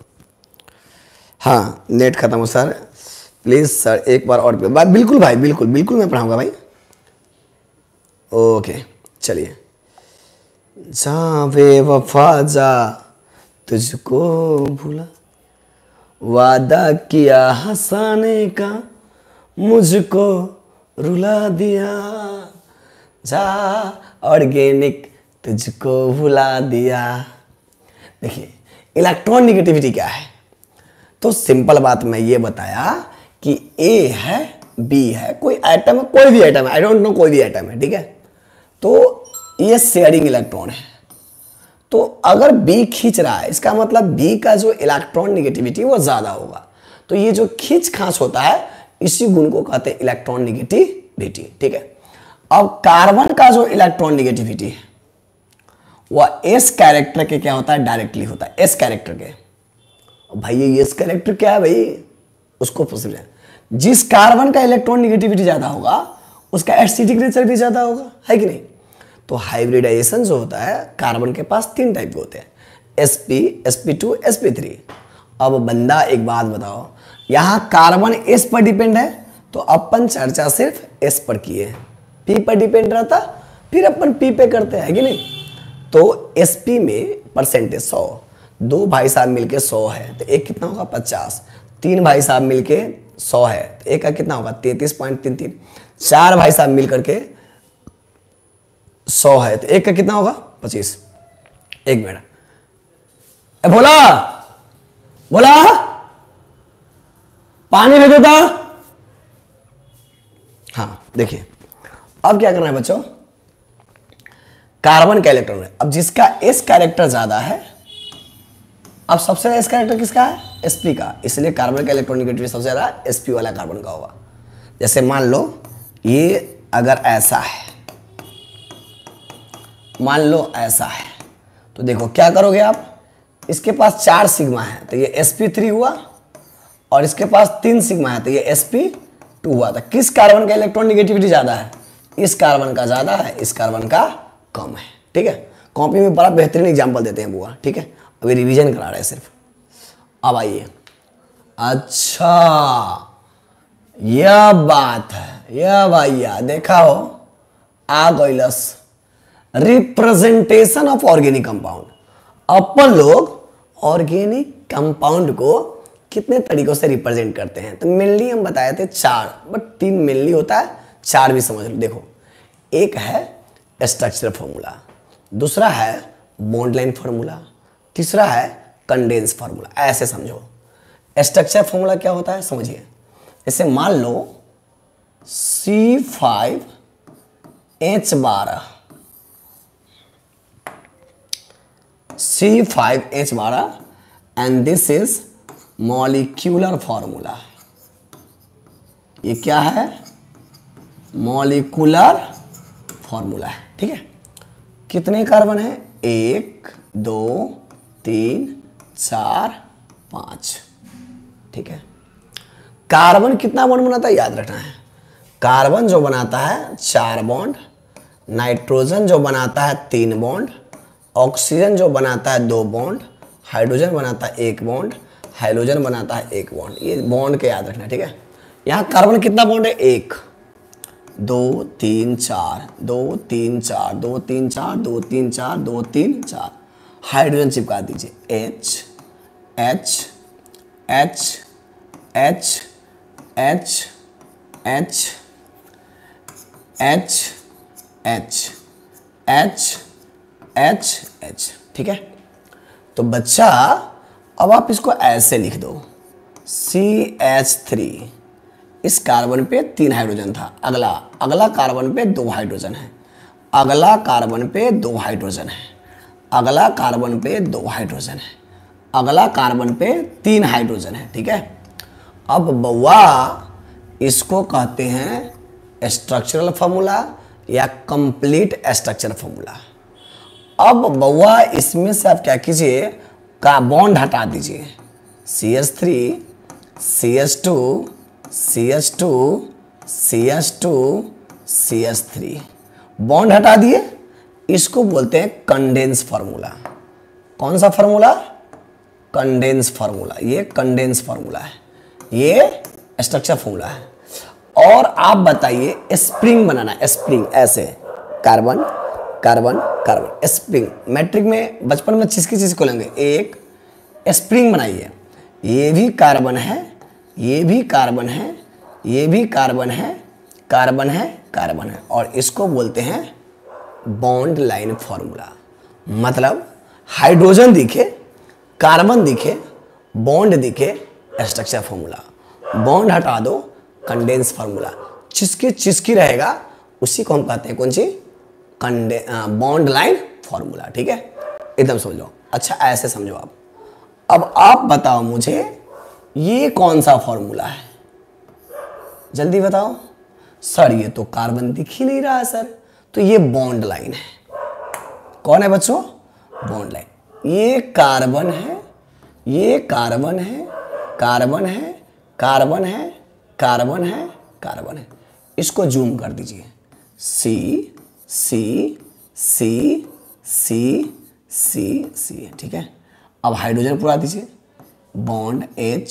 हाँ नेट खत्म हो सर, प्लीज़ सर एक बार और। बिल्कुल भाई, बिल्कुल बिल्कुल मैं पढ़ाऊंगा भाई। ओके चलिए। जा बेवफा जा तुझको भूला, वादा किया हंसाने का मुझको रुला दिया, जा ऑर्गेनिक तुझको भुला दिया। देखिए इलेक्ट्रॉन निगेटिविटी क्या है, तो सिंपल बात मैं ये बताया कि ए है बी है, कोई एटम है, कोई भी एटम है, आई डोंट नो कोई भी एटम है, ठीक है, तो ये शेयरिंग इलेक्ट्रॉन है। तो अगर बी खींच रहा है इसका मतलब बी का जो इलेक्ट्रॉन निगेटिविटी वो ज्यादा होगा। तो ये जो खींच खांच होता है इसी गुण को कहते हैं इलेक्ट्रॉन निगेटिविटी, ठीक है। अब कार्बन का जो इलेक्ट्रॉन निगेटिविटी है वह एस कैरेक्टर के क्या होता है, डायरेक्टली होता है एस कैरेक्टर के। भाई ये एस कैरेक्टर क्या है भाई, उसको पूछ रहे हैं। जिस कार्बन का इलेक्ट्रॉन निगेटिविटी ज्यादा होगा उसका एसिडिक नेचर भी ज्यादा होगा, है कि नहीं। तो हाइब्रिडाइजेशन जो होता है कार्बन के पास तीन टाइप के होते हैं, sp, S P two, S P three. अब बंदा एक बात बताओ, यहां कार्बन s पर डिपेंड है तो अपन चर्चा सिर्फ s पर की है, p पर डिपेंड रहता फिर अपन p पे करते हैं कि नहीं। तो sp में परसेंटेज सौ, दो भाई साहब मिलके सौ है तो एक कितना होगा पचास, तीन भाई साहब मिलके सौ है तो एक का कितना होगा तैतीस पॉइंट तीन तीन, चार भाई साहब मिल करके सौ है तो एक का कितना होगा पच्चीस। एक मिनट बोला बोला पानी भेजो था। हाँ देखिए अब क्या करना है बच्चों, कार्बन का इलेक्ट्रॉन है, अब जिसका एस कैरेक्टर ज्यादा है, अब सबसे ज्यादा एस कैरेक्टर किसका है, एसपी का, इसलिए कार्बन का इलेक्ट्रॉन निगेटिविटी सबसे ज्यादा एसपी वाला कार्बन का होगा। जैसे मान लो ये अगर ऐसा है, मान लो ऐसा है, तो देखो क्या करोगे आप, इसके पास चार सिग्मा है तो ये एस पी थ्री हुआ, और इसके पास तीन सिग्मा है तो ये एस पी टू हुआ। तो किस कार्बन का इलेक्ट्रॉन निगेटिविटी ज्यादा है, इस कार्बन का ज्यादा है, इस कार्बन का कम है, ठीक है। कॉपी में बड़ा बेहतरीन एग्जाम्पल देते हैं बुआ, ठीक है, अभी रिवीजन करा रहे हैं सिर्फ। अब आइए, अच्छा यह बात है, यह भैया देखा हो आ गइलस रिप्रेजेंटेशन ऑफ ऑर्गेनिक कंपाउंड। अपन लोग ऑर्गेनिक कंपाउंड को कितने तरीकों से रिप्रेजेंट करते हैं, तो मेनली हम बताए थे चार, बट तीन मेनली होता है, चार भी समझ लो। देखो एक है स्ट्रक्चर फॉर्मूला, दूसरा है बॉन्ड लाइन फॉर्मूला, तीसरा है कंडेंस फॉर्मूला। ऐसे समझो स्ट्रक्चर फॉर्मूला क्या होता है समझिए। जैसे मान लो सी फाइव एच बारह, सी फाइव एच बारह and this is molecular formula. ये क्या है, मॉलिक्यूलर फॉर्मूला है, ठीक है। कितने कार्बन है, एक दो तीन चार पांच, ठीक है। कार्बन कितना बॉन्ड बनाता है याद रखना है, कार्बन जो बनाता है चार बॉन्ड, नाइट्रोजन जो बनाता है तीन बॉन्ड, ऑक्सीजन जो बनाता है दो बॉन्ड, हाइड्रोजन बनाता है एक बॉन्ड, हाइड्रोजन बनाता है एक बॉन्ड। ये बॉन्ड के याद रखना, ठीक है। यहाँ कार्बन कितना बॉन्ड है, एक दो तीन चार, दो तीन चार, दो तीन चार, दो तीन चार, दो तीन चार। हाइड्रोजन चिपका दीजिए, H H H H H H H H H H H, ठीक है। तो बच्चा अब आप इसको ऐसे लिख दो, सी एच थ्री, इस कार्बन पे तीन हाइड्रोजन था, अगला अगला कार्बन पे दो हाइड्रोजन है, अगला कार्बन पे दो हाइड्रोजन है, अगला कार्बन पे दो हाइड्रोजन है, अगला कार्बन पे तीन हाइड्रोजन है, ठीक है। अब बउआ इसको कहते हैं स्ट्रक्चरल फॉर्मूला या कंप्लीट स्ट्रक्चर फॉर्मूला। अब बउआ इसमें से आप क्या कीजिए, का बॉन्ड हटा दीजिए, C H three, C H two, C H two, C H two, C H three, bond हटा दिए, इसको बोलते हैं कंडेंस फार्मूला। कौन सा फार्मूला, कंडेंस फार्मूला। ये कंडेंस फार्मूला है, ये स्ट्रक्चर फार्मूला है। और आप बताइए स्प्रिंग बनाना, स्प्रिंग ऐसे carbon carbon carbon. Spring, matric में बचपन में किसकी चीज को लेंगे, एक स्प्रिंग बनाइए। ये भी कार्बन है, ये भी कार्बन है, ये भी कार्बन है, कार्बन है, कार्बन है, और इसको बोलते हैं बॉन्ड लाइन फॉर्मूला। मतलब हाइड्रोजन दिखे, कार्बन दिखे, बॉन्ड दिखे, स्ट्रक्चर फॉर्मूला। बॉन्ड हटा दो, कंडेंस फॉर्मूला। चिसकी चिसकी रहेगा उसी को हम कहते हैं कौन सी, कंडे बॉन्ड लाइन फॉर्मूला। ठीक है, एकदम समझ लो। अच्छा ऐसे समझो आप। अब आप बताओ मुझे ये कौन सा फॉर्मूला है, जल्दी बताओ। सर ये तो कार्बन दिख ही नहीं रहा है सर, तो ये बॉन्ड लाइन है। कौन है बच्चों, बॉन्ड लाइन। ये कार्बन है, ये कार्बन है, कार्बन है, कार्बन है, कार्बन है, कार्बन है। इसको जूम कर दीजिए। सी सी सी सी सी सी, ठीक है। अब हाइड्रोजन पूरा दीजिए। Bond H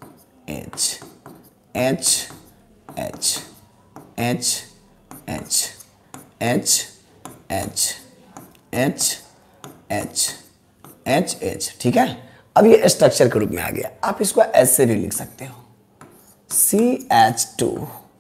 H H H H H H H H H H H, ठीक है। अब ये स्ट्रक्चर के रूप में आ गया। आप इसको ऐसे भी लिख सकते हो, C H two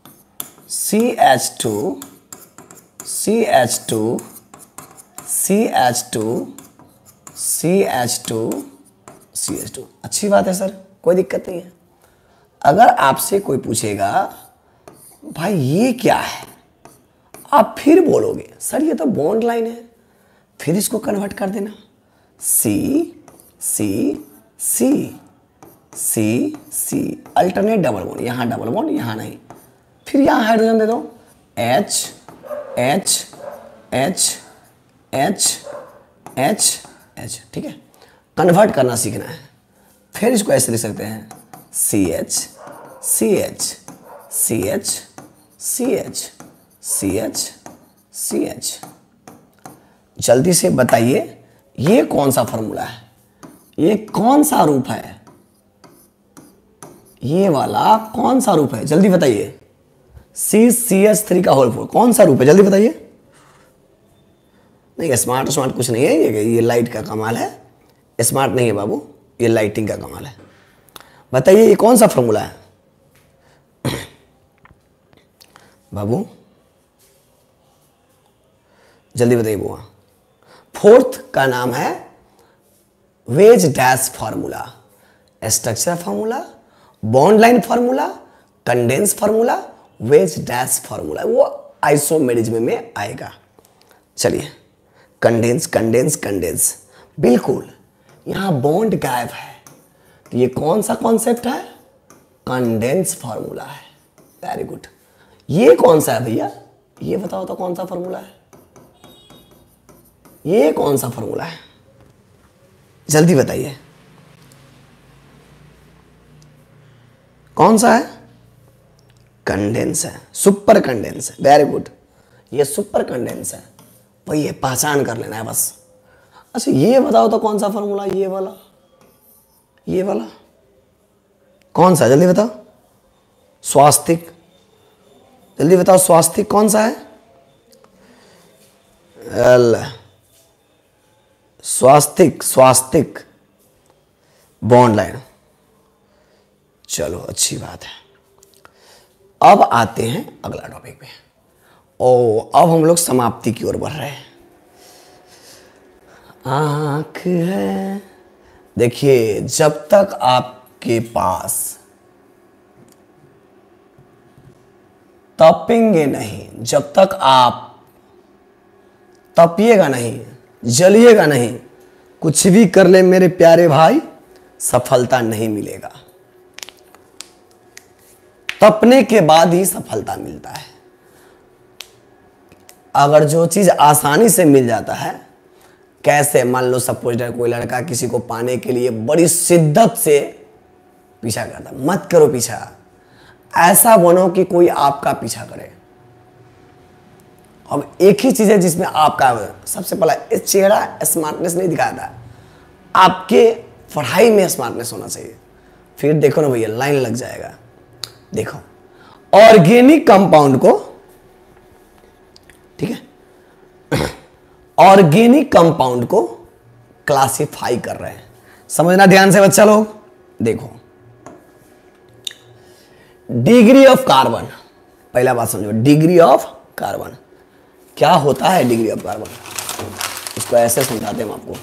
C H two C H two C H two C H two C H two. अच्छी बात है सर, कोई दिक्कत नहीं है। अगर आपसे कोई पूछेगा भाई ये क्या है, आप फिर बोलोगे सर ये तो बॉन्ड लाइन है, फिर इसको कन्वर्ट कर देना। C C C C C, alternate double bond, यहाँ डबल बॉन्ड, यहाँ नहीं, फिर यहाँ हाइड्रोजन दे दो। H H H H H H, ठीक है। कन्वर्ट करना सीखना है। फिर इसको ऐसे लिख सकते हैं, C H C H C H C H C H C H. जल्दी से बताइए ये कौन सा फॉर्मूला है, ये कौन सा रूप है, ये वाला कौन सा रूप है, जल्दी बताइए। सी सी एच थ्री का होल फोर कौन सा रूप है, जल्दी बताइए। नहीं स्मार्ट स्मार्ट कुछ नहीं है, ये ये लाइट का कमाल है। स्मार्ट नहीं है बाबू, ये लाइटिंग का कमाल है। बताइए ये कौन सा फॉर्मूला है बाबू, जल्दी बताइए बुआ। फोर्थ का नाम है wedge dash formula, structure formula, bond line formula, condense formula, wedge dash formula, वो आइसोमेरिज्म में आएगा। चलिए कंडेंस कंडेंस कंडेंस, बिल्कुल यहां बॉन्ड गायब है, तो ये कौन सा कॉन्सेप्ट है, कंडेंस फार्मूला है। Very good. ये कौन सा है भैया, ये बताओ तो कौन सा फार्मूला है, ये कौन सा फार्मूला है, जल्दी बताइए कौन सा है। कंडेंस है, सुपर कंडेंस है। वेरी गुड, ये सुपर कंडेंस है, वही ये पहचान कर लेना है बस। अच्छा ये बताओ तो कौन सा फार्मूला, ये वाला, ये वाला कौन सा, जल्दी बताओ। स्वास्तिक, जल्दी बताओ स्वास्तिक कौन सा है। Allah, Swastik Swastik bond line. चलो अच्छी बात है। अब आते हैं अगला टॉपिक पे। ओ अब हम लोग समाप्ति की ओर बढ़ रहे हैं। आंख है, देखिए जब तक आपके पास तपेंगे नहीं, जब तक आप तपिएगा नहीं, जलिएगा नहीं, कुछ भी कर ले मेरे प्यारे भाई, सफलता नहीं मिलेगा। तपने के बाद ही सफलता मिलता है। अगर जो चीज आसानी से मिल जाता है, कैसे मान लो सपोज कोई लड़का किसी को पाने के लिए बड़ी शिद्दत से पीछा करता, मत करो पीछा, ऐसा बनो कि कोई आपका पीछा करे। अब एक ही चीज है जिसमें आपका, सबसे पहला इस चेहरा स्मार्टनेस नहीं दिखाता, आपके पढ़ाई में स्मार्टनेस होना चाहिए। फिर देखो ना भैया लाइन लग जाएगा। देखो ऑर्गेनिक कंपाउंड को, ठीक है, ऑर्गेनिक कंपाउंड को क्लासिफाई कर रहे हैं। समझना ध्यान से बच्चा लोग, देखो डिग्री ऑफ कार्बन, पहला बात समझो, डिग्री ऑफ कार्बन क्या होता है। डिग्री ऑफ कार्बन इसको ऐसे समझाते हैं हम आपको,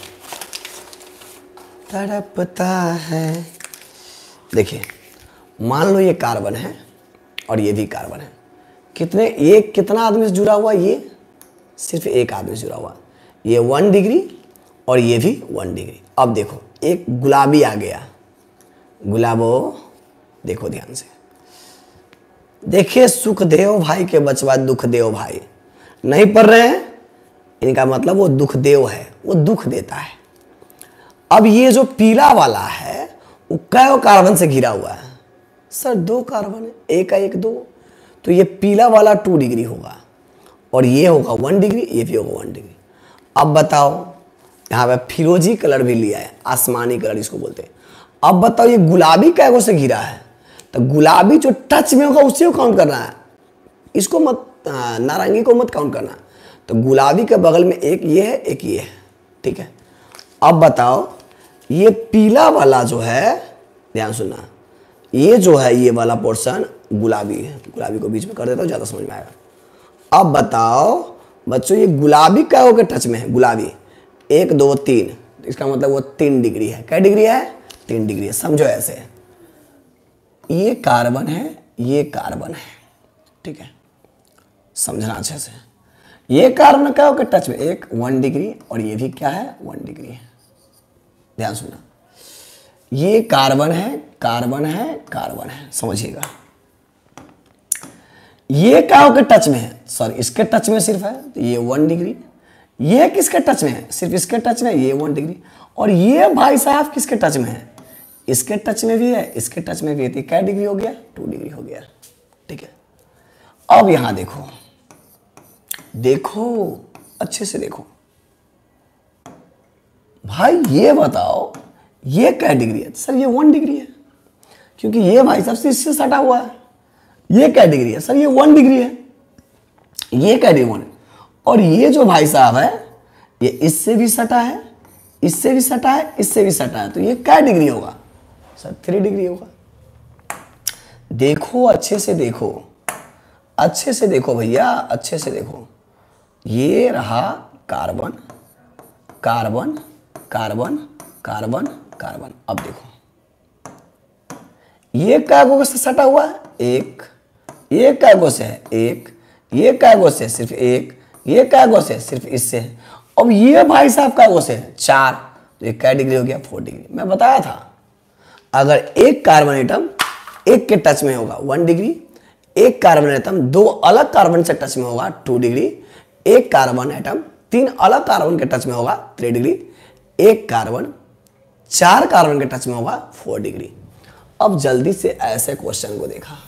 तड़पता है। देखिए मान लो ये कार्बन है और ये भी कार्बन है, कितने, ये कितना आदमी से जुड़ा हुआ, ये सिर्फ एक आदमी से जुड़ा हुआ, ये वन डिग्री और ये भी वन डिग्री। अब देखो एक गुलाबी आ गया, गुलाबो देखो ध्यान से, देखिए सुखदेव भाई के बचवा दुखदेव भाई नहीं पढ़ रहे हैं, इनका मतलब वो दुखदेव है, वो दुख देता है। अब ये जो पीला वाला है वो कै कार्बन से घिरा हुआ है, सर दो कार्बन है, एक का एक दो, तो ये पीला वाला टू डिग्री होगा और ये होगा वन डिग्री, ये भी होगा वन डिग्री। अब बताओ, यहाँ पे फिरोजी कलर भी लिया है, आसमानी कलर इसको बोलते हैं। अब बताओ ये गुलाबी कैगो से घिरा है, तो गुलाबी जो टच में होगा उसी को काउंट करना है, इसको मत, नारंगी को मत काउंट करना। तो गुलाबी के बगल में एक ये है, एक ये है, ठीक है। अब बताओ ये पीला वाला जो है, ध्यान सुनना, ये जो है ये वाला पोर्शन गुलाबी है, गुलाबी को बीच में कर देता हूँ, ज़्यादा समझ में आएगा। अब बताओ बच्चों ये गुलाबी क्या हो के टच में है, गुलाबी एक दो तीन, इसका मतलब वो तीन डिग्री है। क्या डिग्री है, तीन डिग्री है। समझो ऐसे, ये कार्बन है, ये कार्बन है, ठीक है, समझना अच्छे से। ये कार्बन क्या हो के टच में, एक वन डिग्री और ये भी क्या है, वन डिग्री है। ध्यान सुनना, ये कार्बन है, कार्बन है, कार्बन है, समझिएगा। ये क्या हो के टच में है, सॉरी इसके टच में सिर्फ है, तो ये वन डिग्री। ये किसके टच में है, सिर्फ इसके टच में, ये वन डिग्री। और ये भाई साहब किसके टच में है, इसके टच में भी है, इसके टच में भी है, तो क्या डिग्री हो गया, टू डिग्री हो गया, ठीक है। अब यहां देखो, देखो अच्छे से देखो भाई, ये बताओ ये क्या डिग्री है, सर ये वन डिग्री है, क्योंकि ये भाई साहब से इससे सटा हुआ है। ये क्या डिग्री है, सर ये वन डिग्री है, ये क्या डिग्री वन है। और ये जो भाई साहब है ये इससे भी सटा है, इससे भी सटा है, इससे भी सटा है, तो ये क्या डिग्री होगा, सर थ्री डिग्री होगा। देखो अच्छे से देखो, अच्छे से देखो भैया, अच्छे से देखो, ये रहा carbon, carbon, carbon, carbon, carbon. अब देखो ये कैगो से सटा हुआ है, एक, ये कैगो से है एक, ये कैगो से सिर्फ एक, ये कैगो से सिर्फ इससे है। अब ये भाई साहब कैगो से है चार, तो ये क्या डिग्री हो गया, फोर डिग्री। मैं बताया था अगर एक कार्बन एटम एक के टच में होगा वन डिग्री, एक कार्बन एटम दो अलग कार्बन से टच में होगा टू डिग्री, एक कार्बन एटम तीन अलग कार्बन के टच में होगा थ्री डिग्री, एक कार्बन चार कार्बन के टच में होगा फोर डिग्री। अब जल्दी से ऐसे क्वेश्चन को देखा,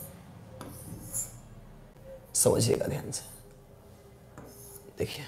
समझिएगा ध्यान से, देखिए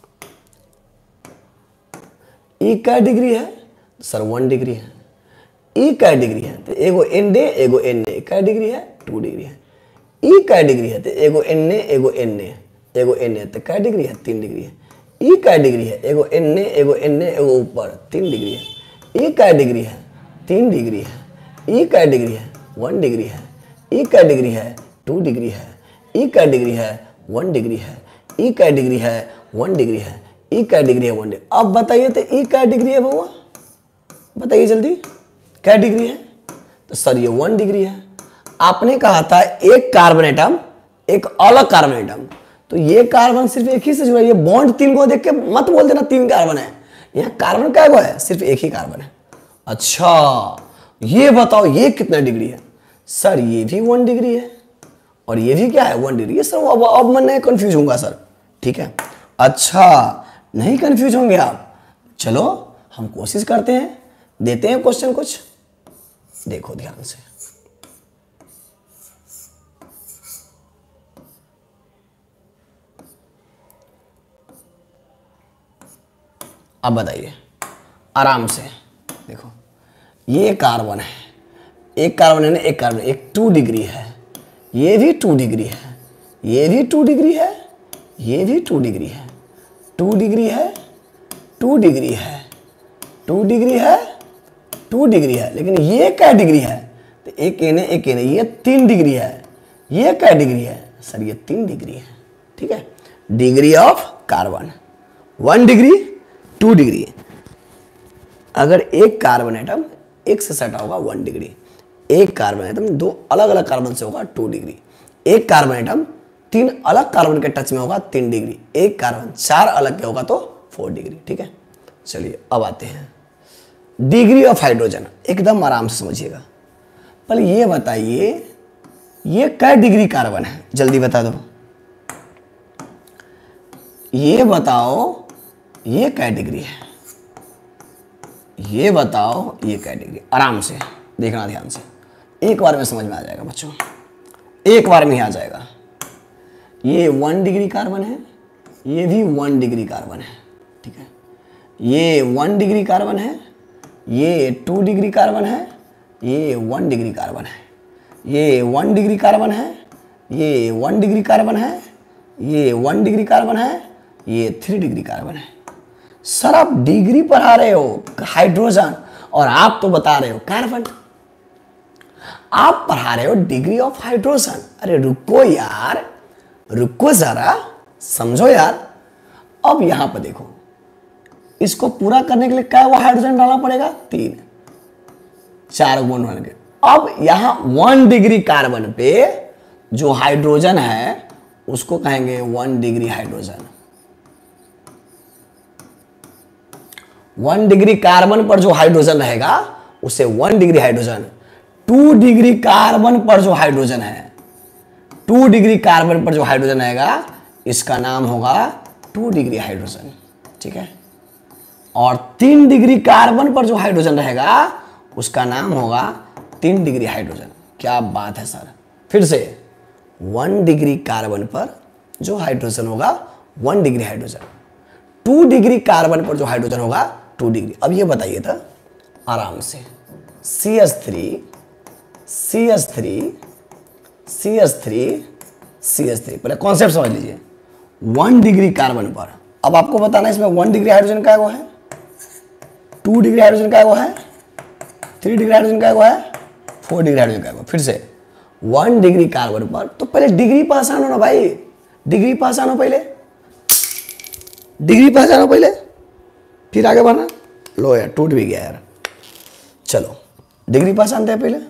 ई क्या डिग्री है, सर वन डिग्री है। ई क्या डिग्री है, तो एगो एन डे एगो एन ए, क्या डिग्री है, टू डिग्री है। ई क्या डिग्री है, तो एगो एन ए एगो एन ए, एगो एन ए, तो क्या डिग्री है, तीन डिग्री है। ई क्या डिग्री है, एगो एन ए एगो एन ए एगो ऊपर, तीन डिग्री है। ई क्या डिग्री है, तीन डिग्री है। ई क्या डिग्री है, वन डिग्री है। ई क्या डिग्री है, टू डिग्री है। ई क्या डिग्री है, वन डिग्री है। ई क्या डिग्री है, वन डिग्री है। ई क्या डिग्री है, वन डिग्री। अब बताइए तो ई क्या डिग्री है बउआ, बताइए जल्दी, क्या डिग्री है, तो सर ये वन डिग्री है। आपने कहा था एक कार्बन एटम एक अलग कार्बन एटम, तो ये कार्बन सिर्फ एक ही से जुड़ा है। ये बॉन्ड तीन को देख के मत बोल देना तीन कार्बन है, यहाँ कार्बन क्या है, सिर्फ एक ही कार्बन है। अच्छा ये बताओ ये कितना डिग्री है, सर ये भी वन डिग्री है और ये भी क्या है, वन डिग्री। ये सर अब अब मैं नहीं कंफ्यूज होऊंगा सर, ठीक है। अच्छा नहीं कंफ्यूज होंगे आप, चलो हम कोशिश करते हैं, देते हैं क्वेश्चन कुछ, देखो ध्यान से। अब बताइए आराम से, देखो ये कार्बन है, एक कार्बन है ना, एक कार्बन, एक टू डिग्री है, ये भी टू डिग्री है, ये भी टू डिग्री है, ये भी टू डिग्री है। टू डिग्री है, टू डिग्री है, टू डिग्री है, टू डिग्री है, लेकिन ये क्या डिग्री है? तो एक एन है, एक एन है, ये तीन डिग्री है, ये क्या डिग्री है? सर ये तीन डिग्री है। ठीक है, degree of carbon one degree, two degree. अगर एक कार्बन एटम एक से सटा होगा वन डिग्री, एक कार्बन एटम दो अलग अलग कार्बन से होगा टू डिग्री, एक कार्बन एटम तीन अलग कार्बन के टच में होगा तीन डिग्री, एक कार्बन चार अलग के होगा तो फोर डिग्री। ठीक है, चलिए अब आते हैं डिग्री ऑफ हाइड्रोजन। एकदम आराम से समझिएगा। पहले ये बताइए ये क्या डिग्री कार्बन है, जल्दी बता दो। ये बताओ ये क्या डिग्री है, ये बताओ ये क्या डिग्री। आराम से देखना, ध्यान से, एक बार में समझ में आ जाएगा बच्चों, एक बार में ही आ जाएगा। ये वन डिग्री कार्बन है, ये भी वन डिग्री कार्बन है। ठीक है, ये वन डिग्री कार्बन है, ये टू डिग्री कार्बन है, ये वन डिग्री कार्बन है, ये वन डिग्री कार्बन है, ये वन डिग्री कार्बन है, ये वन डिग्री कार्बन है, ये थ्री डिग्री कार्बन है। सर आप डिग्री पढ़ा रहे हो हाइड्रोजन और आप तो बता रहे हो कार्बन। आप पढ़ा रहे हो डिग्री ऑफ हाइड्रोजन। अरे रुको यार, रुको जरा, समझो यार। अब यहां पर देखो, इसको पूरा करने के लिए क्या वो हाइड्रोजन डालना पड़ेगा? तीन, चार बॉन्ड बन गए। अब यहां वन डिग्री कार्बन पे जो हाइड्रोजन है उसको कहेंगे one degree hydrogen. One degree carbon पर जो हाइड्रोजन रहेगा उसे one degree hydrogen. Two degree carbon पर जो हाइड्रोजन है, टू डिग्री कार्बन पर जो हाइड्रोजन आएगा इसका नाम होगा टू डिग्री हाइड्रोजन। ठीक है, और तीन डिग्री कार्बन पर जो हाइड्रोजन रहेगा उसका नाम होगा तीन डिग्री हाइड्रोजन। क्या बात है सर। फिर से वन डिग्री कार्बन पर जो हाइड्रोजन होगा one degree hydrogen, two degree carbon पर जो हाइड्रोजन होगा टू डिग्री। अब ये बताइए था आराम से, C H three, C H three, C H three, C H three. पहले कॉन्सेप्ट समझ लीजिए। वन डिग्री कार्बन पर, अब आपको बताना इसमें वन डिग्री हाइड्रोजन का वो है, टू डिग्री हाइड्रोजन का वो है, थ्री डिग्री हाइड्रोजन का वो है, फोर डिग्री हाइड्रोजन का वो। फिर से वन डिग्री कार्बन पर, तो पहले डिग्री पास आनो ना भाई, डिग्री पास आनो पहले, डिग्री पास आनो पहले, फिर आगे बढ़ना। लो यार टूट भी गया यार। चलो डिग्री पास आनते हैं पहले।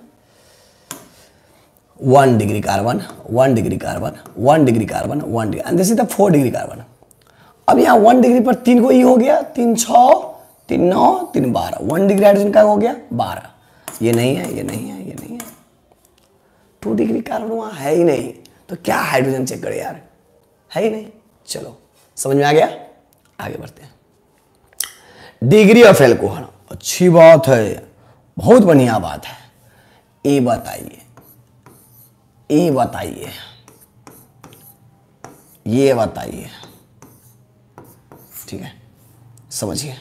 One degree carbon, one degree carbon, one degree carbon, one degree, and this is the four degree carbon. अब यहाँ वन डिग्री पर तीन को ई हो गया, तीन छः, तीन नौ, तीन बारह। वन डिग्री हाइड्रोजन का हो गया बारह। ये नहीं है, ये नहीं है, ये नहीं है। टू डिग्री कार्बन वहाँ है ही नहीं, तो क्या हाइड्रोजन चेक करे यार, है ही नहीं। चलो समझ में आ गया, आगे बढ़ते हैं। डिग्री ऑफ एल्कोहल, अच्छी बात है, बहुत बढ़िया बात है। ये बताइए, ये बताइए, ये बताइए। ठीक है, समझिए।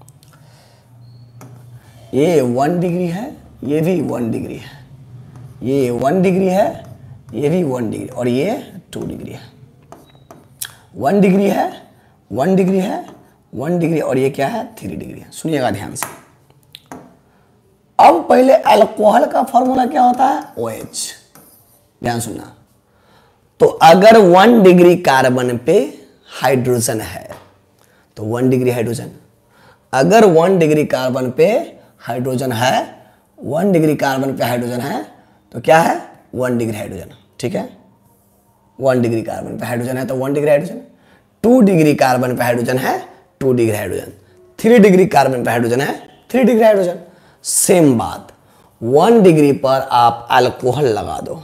ये वन डिग्री है, ये भी वन डिग्री है, ये वन डिग्री है, ये भी वन डिग्री, और ये टू डिग्री है। वन डिग्री है, वन डिग्री है, वन डिग्री, और ये क्या है? थ्री डिग्री है। सुनिएगा ध्यान से। अब पहले अल्कोहल का फॉर्मूला क्या होता है? O H. ध्यान सुनना। तो अगर वन डिग्री कार्बन पे हाइड्रोजन है तो वन डिग्री हाइड्रोजन। अगर वन डिग्री कार्बन पे हाइड्रोजन है, वन डिग्री कार्बन पे हाइड्रोजन है तो क्या है? One degree hydrogen. ठीक है, वन डिग्री कार्बन पे हाइड्रोजन है तो one degree hydrogen. Two degree carbon पे हाइड्रोजन है, two degree hydrogen. Three degree carbon पे हाइड्रोजन है, थ्री डिग्री हाइड्रोजन। सेम बात, वन डिग्री पर आप अल्कोहल लगा दो।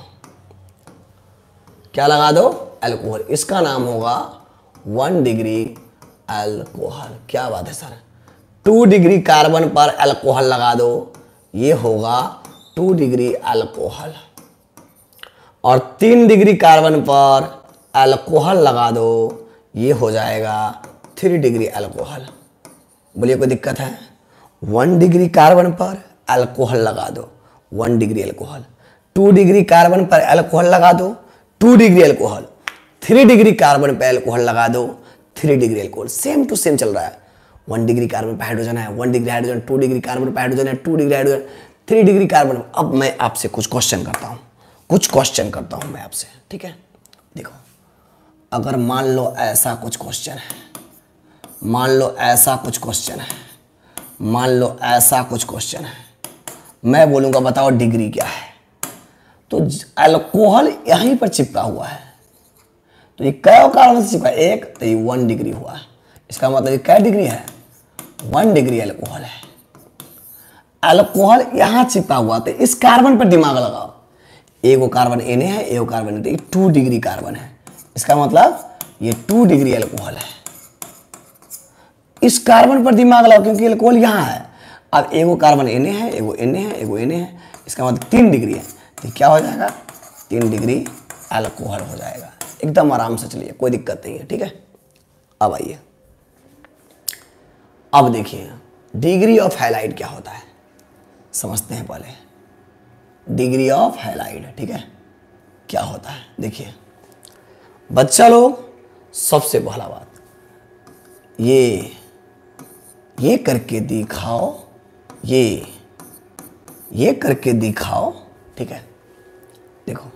क्या लगा दो? अल्कोहल। इसका नाम होगा वन डिग्री अल्कोहल। क्या बात है सर। टू डिग्री कार्बन पर अल्कोहल लगा दो, ये होगा टू डिग्री अल्कोहल। और तीन डिग्री कार्बन पर अल्कोहल लगा दो, ये हो जाएगा थ्री डिग्री अल्कोहल। बोलिए कोई दिक्कत है? वन डिग्री कार्बन पर अल्कोहल लगा दो, one degree alcohol. Two degree carbon पर अल्कोहल लगा दो, two degree alcohol. Three degree carbon पर अल्कोहल लगा दो, three degree alcohol, same to same चल रहा है। वन डिग्री कार्बन पर हाइड्रोजन है, one degree hydrogen, two degree carbon पर हाइड्रोजन है, two degree hydrogen, three degree carbon. अब मैं आपसे कुछ क्वेश्चन करता हूँ, कुछ क्वेश्चन करता हूँ मैं आपसे, ठीक है। देखो, अगर मान लो ऐसा कुछ क्वेश्चन है, मान लो ऐसा कुछ क्वेश्चन है, मान लो ऐसा कुछ क्वेश्चन है, मैं बोलूँगा बताओ डिग्री क्या है, तो अल्कोहल यहीं पर चिपका हुआ है, तो ये कै कार्बन से चिपका, एक, तो ये वन डिग्री हुआ, इसका मतलब ये कै डिग्री है, वन डिग्री अल्कोहल है। अल्कोहल यहाँ चिपका हुआ, तो इस कार्बन पर दिमाग लगाओ, एगो कार्बन एन है, एगो कार्बन एन, टू डिग्री कार्बन है, इसका मतलब ये टू डिग्री अल्कोहल है। इस कार्बन पर दिमाग लगाओ क्योंकि अल्कोहल यहाँ है। अब एगो कार्बन एन है, एगो एन है, एगो एन है, इसका मतलब तीन डिग्री है, तो क्या हो जाएगा, तीन डिग्री अल्कोहल हो जाएगा। एकदम आराम से चलिए, कोई दिक्कत नहीं है, ठीक है। अब आइए, अब देखिए डिग्री ऑफ हैलाइड क्या होता है, समझते हैं पहले। डिग्री ऑफ हैलाइड, ठीक है, क्या होता है। देखिए बच्चा लोग, सबसे पहला बात, ये ये करके दिखाओ, ये ये करके दिखाओ, ठीक है। देखो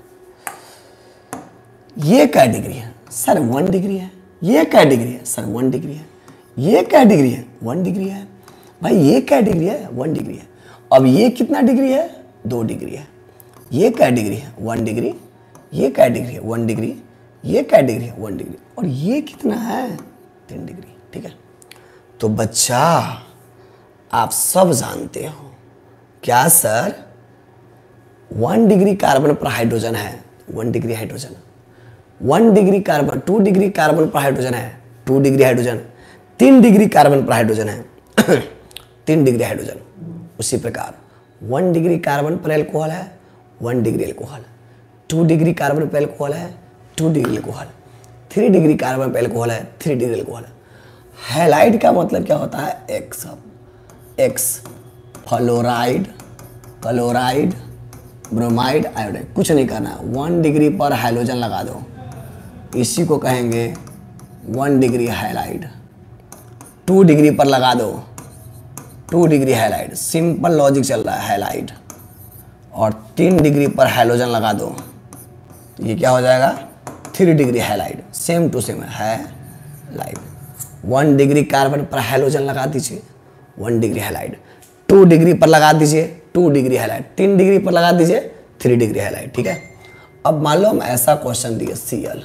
ये क्या डिग्री है सर, वन डिग्री है। ये क्या डिग्री है सर, वन डिग्री है। ये क्या डिग्री है, वन डिग्री है। भाई ये क्या डिग्री है, वन डिग्री है। अब ये कितना डिग्री है, दो डिग्री है। ये क्या डिग्री है, वन डिग्री। ये क्या डिग्री है, वन डिग्री। ये क्या डिग्री है, वन डिग्री। और ये कितना है, तीन डिग्री, ठीक है। तो बच्चा आप सब जानते हो क्या सर, वन डिग्री कार्बन पर हाइड्रोजन है, one degree hydrogen. One degree carbon, two degree carbon पर हाइड्रोजन है, टू डिग्री हाइड्रोजन। तीन डिग्री कार्बन पर हाइड्रोजन है, तीन डिग्री हाइड्रोजन। उसी प्रकार वन डिग्री कार्बन पर एल्कोहल है, one degree alcohol. Two degree carbon पर एल्कोहल है, two degree alcohol. Three degree carbon पर एल्कोहल है, थ्री डिग्री एल्कोहल। हैलाइड का मतलब क्या होता है, x. X fluoride, chloride, bromide, iodide. कुछ नहीं करना, वन डिग्री पर हाइड्रोजन लगा दो, इसी को कहेंगे one degree halide. Two degree पर लगा दो, two degree halide. Simple logic चल रहा है, हैलाइड। और तीन डिग्री पर हाइड्रोजन लगा दो, ये क्या हो जाएगा, three degree halide. Same to same है हैलाइड। वन डिग्री कार्बन पर हाइड्रोजन लगा दीजिए, one degree halide. Two degree पर लगा दीजिए, टू डिग्री हैलाइड। तीन डिग्री पर लगा दीजिए, थ्री डिग्री हैलाइड, ठीक है। अब मान लो हम ऐसा क्वेश्चन दिए, सी एल,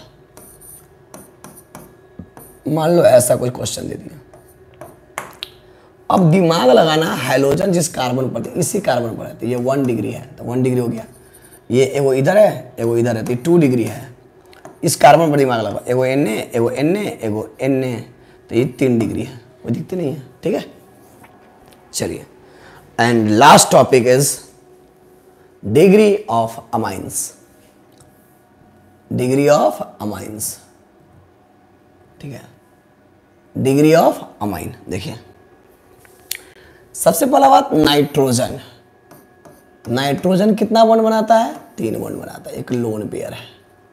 मान लो ऐसा कोई क्वेश्चन दे दिया। अब दिमाग लगाना, हाइड्रोजन जिस कार्बन पर, इसी कार्बन पर है, तो ये वन डिग्री है, तो वन डिग्री हो गया। ये एगो इधर है, एगो इधर है, तो ये टू डिग्री है। इस कार्बन पर दिमाग लगा, एगो एन ए, एगो एन ए, एगो एन ए, तो ये तीन डिग्री है, कोई दिक्कत नहीं है, ठीक है। चलिए, and last topic is degree of amines. Degree of amines, ठीक है। डिग्री ऑफ अमाइन, देखिए सबसे पहला बात, नाइट्रोजन। नाइट्रोजन कितना बॉन्ड बनाता है, तीन बॉन्ड बनाता है, एक लोन पेयर है।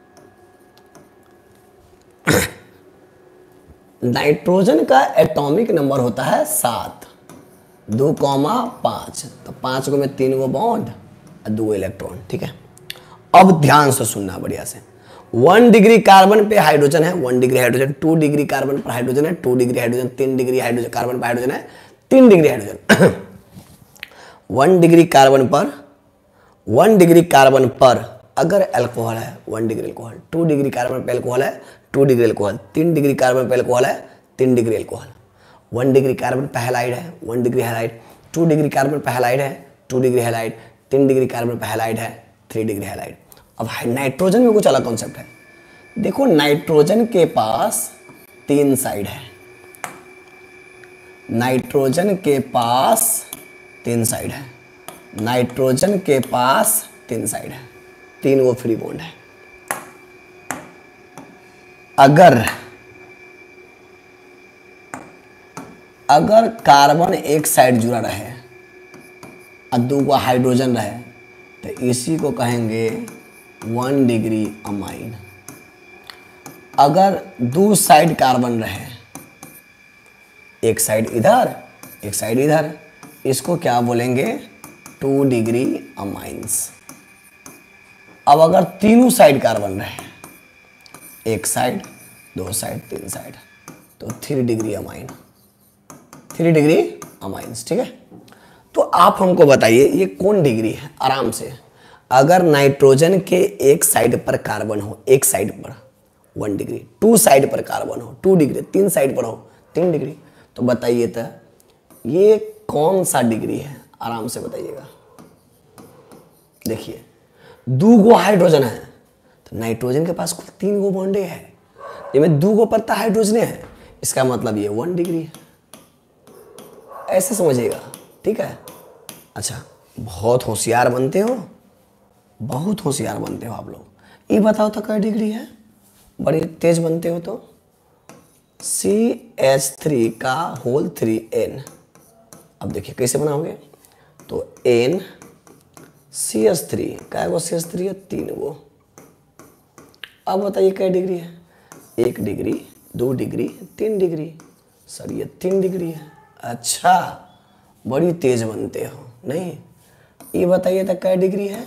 नाइट्रोजन का एटॉमिक नंबर होता है सात, दो कॉमा पाँच, तो पाँच को में तीन गो बॉन्ड और दो इलेक्ट्रॉन, ठीक है। अब ध्यान से सुनना बढ़िया से। वन डिग्री कार्बन पे हाइड्रोजन है, one degree hydrogen. Two degree carbon पर हाइड्रोजन है, टू डिग्री हाइड्रोजन। तीन डिग्री हाइड्रोजन कार्बन पर हाइड्रोजन है, तीन degree hydrogen. One degree carbon पर, वन डिग्री कार्बन पर अगर अल्कोहल है, one degree alcohol. Two degree carbon पर अल्कोहल है, टू डिग्री अल्कोहल। तीन डिग्री कार्बन पर अल्कोहल है, तीन degree alcohol. One degree carbon पर हैलाइड है, one degree halide. Two degree carbon पर हैलाइड है, टू डिग्री हैलाइड। तीन डिग्री कार्बन पर हैलाइड है, थ्री डिग्री हैलाइड। अब नाइट्रोजन में कुछ अलग कॉन्सेप्ट है। देखो नाइट्रोजन के पास तीन साइड है, नाइट्रोजन के पास तीन साइड है, नाइट्रोजन के पास तीन साइड है, तीन वो फ्री बॉन्ड है। अगर अगर कार्बन एक साइड जुड़ा रहे और दो को हाइड्रोजन रहे, तो इसी को कहेंगे वन डिग्री अमाइन। अगर दो साइड कार्बन रहे एक साइड इधर, एक साइड इधर, इसको क्या बोलेंगे, टू डिग्री अमाइंस। अब अगर तीनों साइड कार्बन रहे, एक साइड, दो साइड, तीन साइड, तो three degree amine, three degree amines. ठीक है, तो आप हमको बताइए ये कौन डिग्री है, आराम से। अगर नाइट्रोजन के एक साइड पर कार्बन हो, एक साइड पर वन डिग्री, टू साइड पर कार्बन हो टू डिग्री, तीन साइड पर हो तीन डिग्री, तो बताइए तो ये कौन सा डिग्री है, आराम से बताइएगा। देखिए दो गो हाइड्रोजन है, तो नाइट्रोजन के पास कुल तीन गो बॉन्डे है, जिसमें दो गो पत्ता हाइड्रोजन है, इसका मतलब ये वन डिग्री है, ऐसे समझिएगा। ठीक है, अच्छा बहुत होशियार बनते हो, बहुत होशियार बनते हो आप लोग। ये बताओ तो क्या डिग्री है, बड़े तेज बनते हो तो। सी एच थ्री का होल थ्री एन, अब देखिए कैसे बनाओगे, तो एन सी एच थ्री, क्या गो सी एच थ्री है, तीन गो। अब बताइए क्या डिग्री है, एक डिग्री, दो डिग्री, तीन डिग्री, सर ये तीन डिग्री है। अच्छा बड़ी तेज बनते हो, नहीं ये बताइए तो क्या डिग्री है,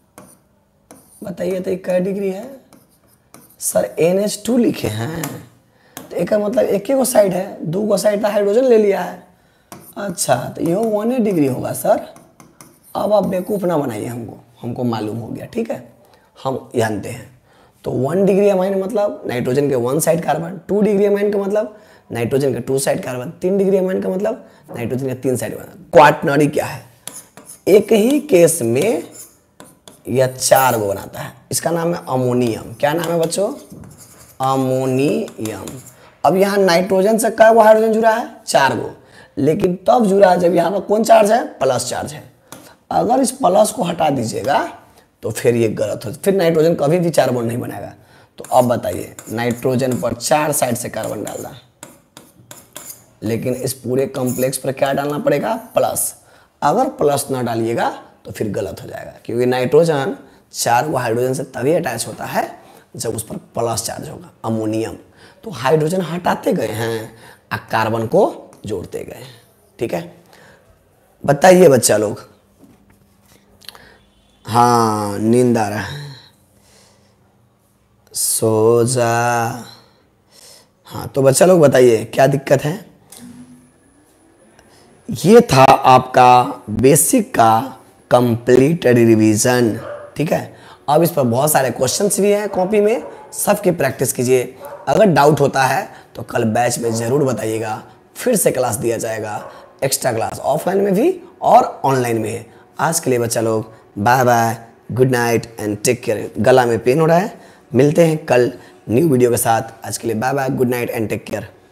बताइए तो क्या डिग्री है, सर एन एच टू लिखे हैं, तो एक का मतलब एक ही गो साइड है, दो गो साइड का हाइड्रोजन ले लिया है। अच्छा तो ये वन डिग्री होगा सर। अब आप बेवकूफ़ ना बनाइए हमको, हमको मालूम हो गया। ठीक है, हम जानते हैं। तो वन डिग्री अमाइन मतलब नाइट्रोजन के one side carbon, two degree amine का मतलब नाइट्रोजन के टू साइड कार्बन, तीन डिग्री अमाइन का मतलब नाइट्रोजन के तीन साइड कार्बन। क्वाटर्नरी क्या है, एक ही केस में यह चार गो बनाता है, इसका नाम है अमोनियम। क्या नाम है बच्चों, अमोनियम। अब यहाँ नाइट्रोजन से क्या गो हाइड्रोजन जुड़ा है, चार गो, लेकिन तब जुड़ा है जब यहाँ पर कौन चार्ज है, प्लस चार्ज है। अगर इस प्लस को हटा दीजिएगा तो फिर ये गलत हो, फिर नाइट्रोजन कभी भी चार बॉन्ड नहीं बनाएगा। तो अब बताइए नाइट्रोजन पर चार साइड से कार्बन डालना, लेकिन इस पूरे कॉम्प्लेक्स पर क्या डालना पड़ेगा, प्लस। अगर प्लस ना डालिएगा तो फिर गलत हो जाएगा, क्योंकि नाइट्रोजन चार गो हाइड्रोजन से तभी अटैच होता है जब उस पर प्लस चार्ज होगा, अमोनियम। तो हाइड्रोजन हटाते गए हैं और कार्बन को जोड़ते गए हैं। ठीक है, बताइए बच्चा लोग। हाँ नींद आ रहा है, सो जा। हाँ तो बच्चा लोग बताइए क्या दिक्कत है। ये था आपका बेसिक का कंप्लीट रिवीजन। ठीक है, अब इस पर बहुत सारे क्वेश्चंस भी हैं कॉपी में, सबकी प्रैक्टिस कीजिए। अगर डाउट होता है तो कल बैच में ज़रूर बताइएगा, फिर से क्लास दिया जाएगा, एक्स्ट्रा क्लास ऑफलाइन में भी और ऑनलाइन में। आज के लिए बच्चा लोग bye bye, good night and take care. गला में पेन हो रहा है, मिलते हैं कल न्यू वीडियो के साथ। आज के लिए bye bye, good night and take care.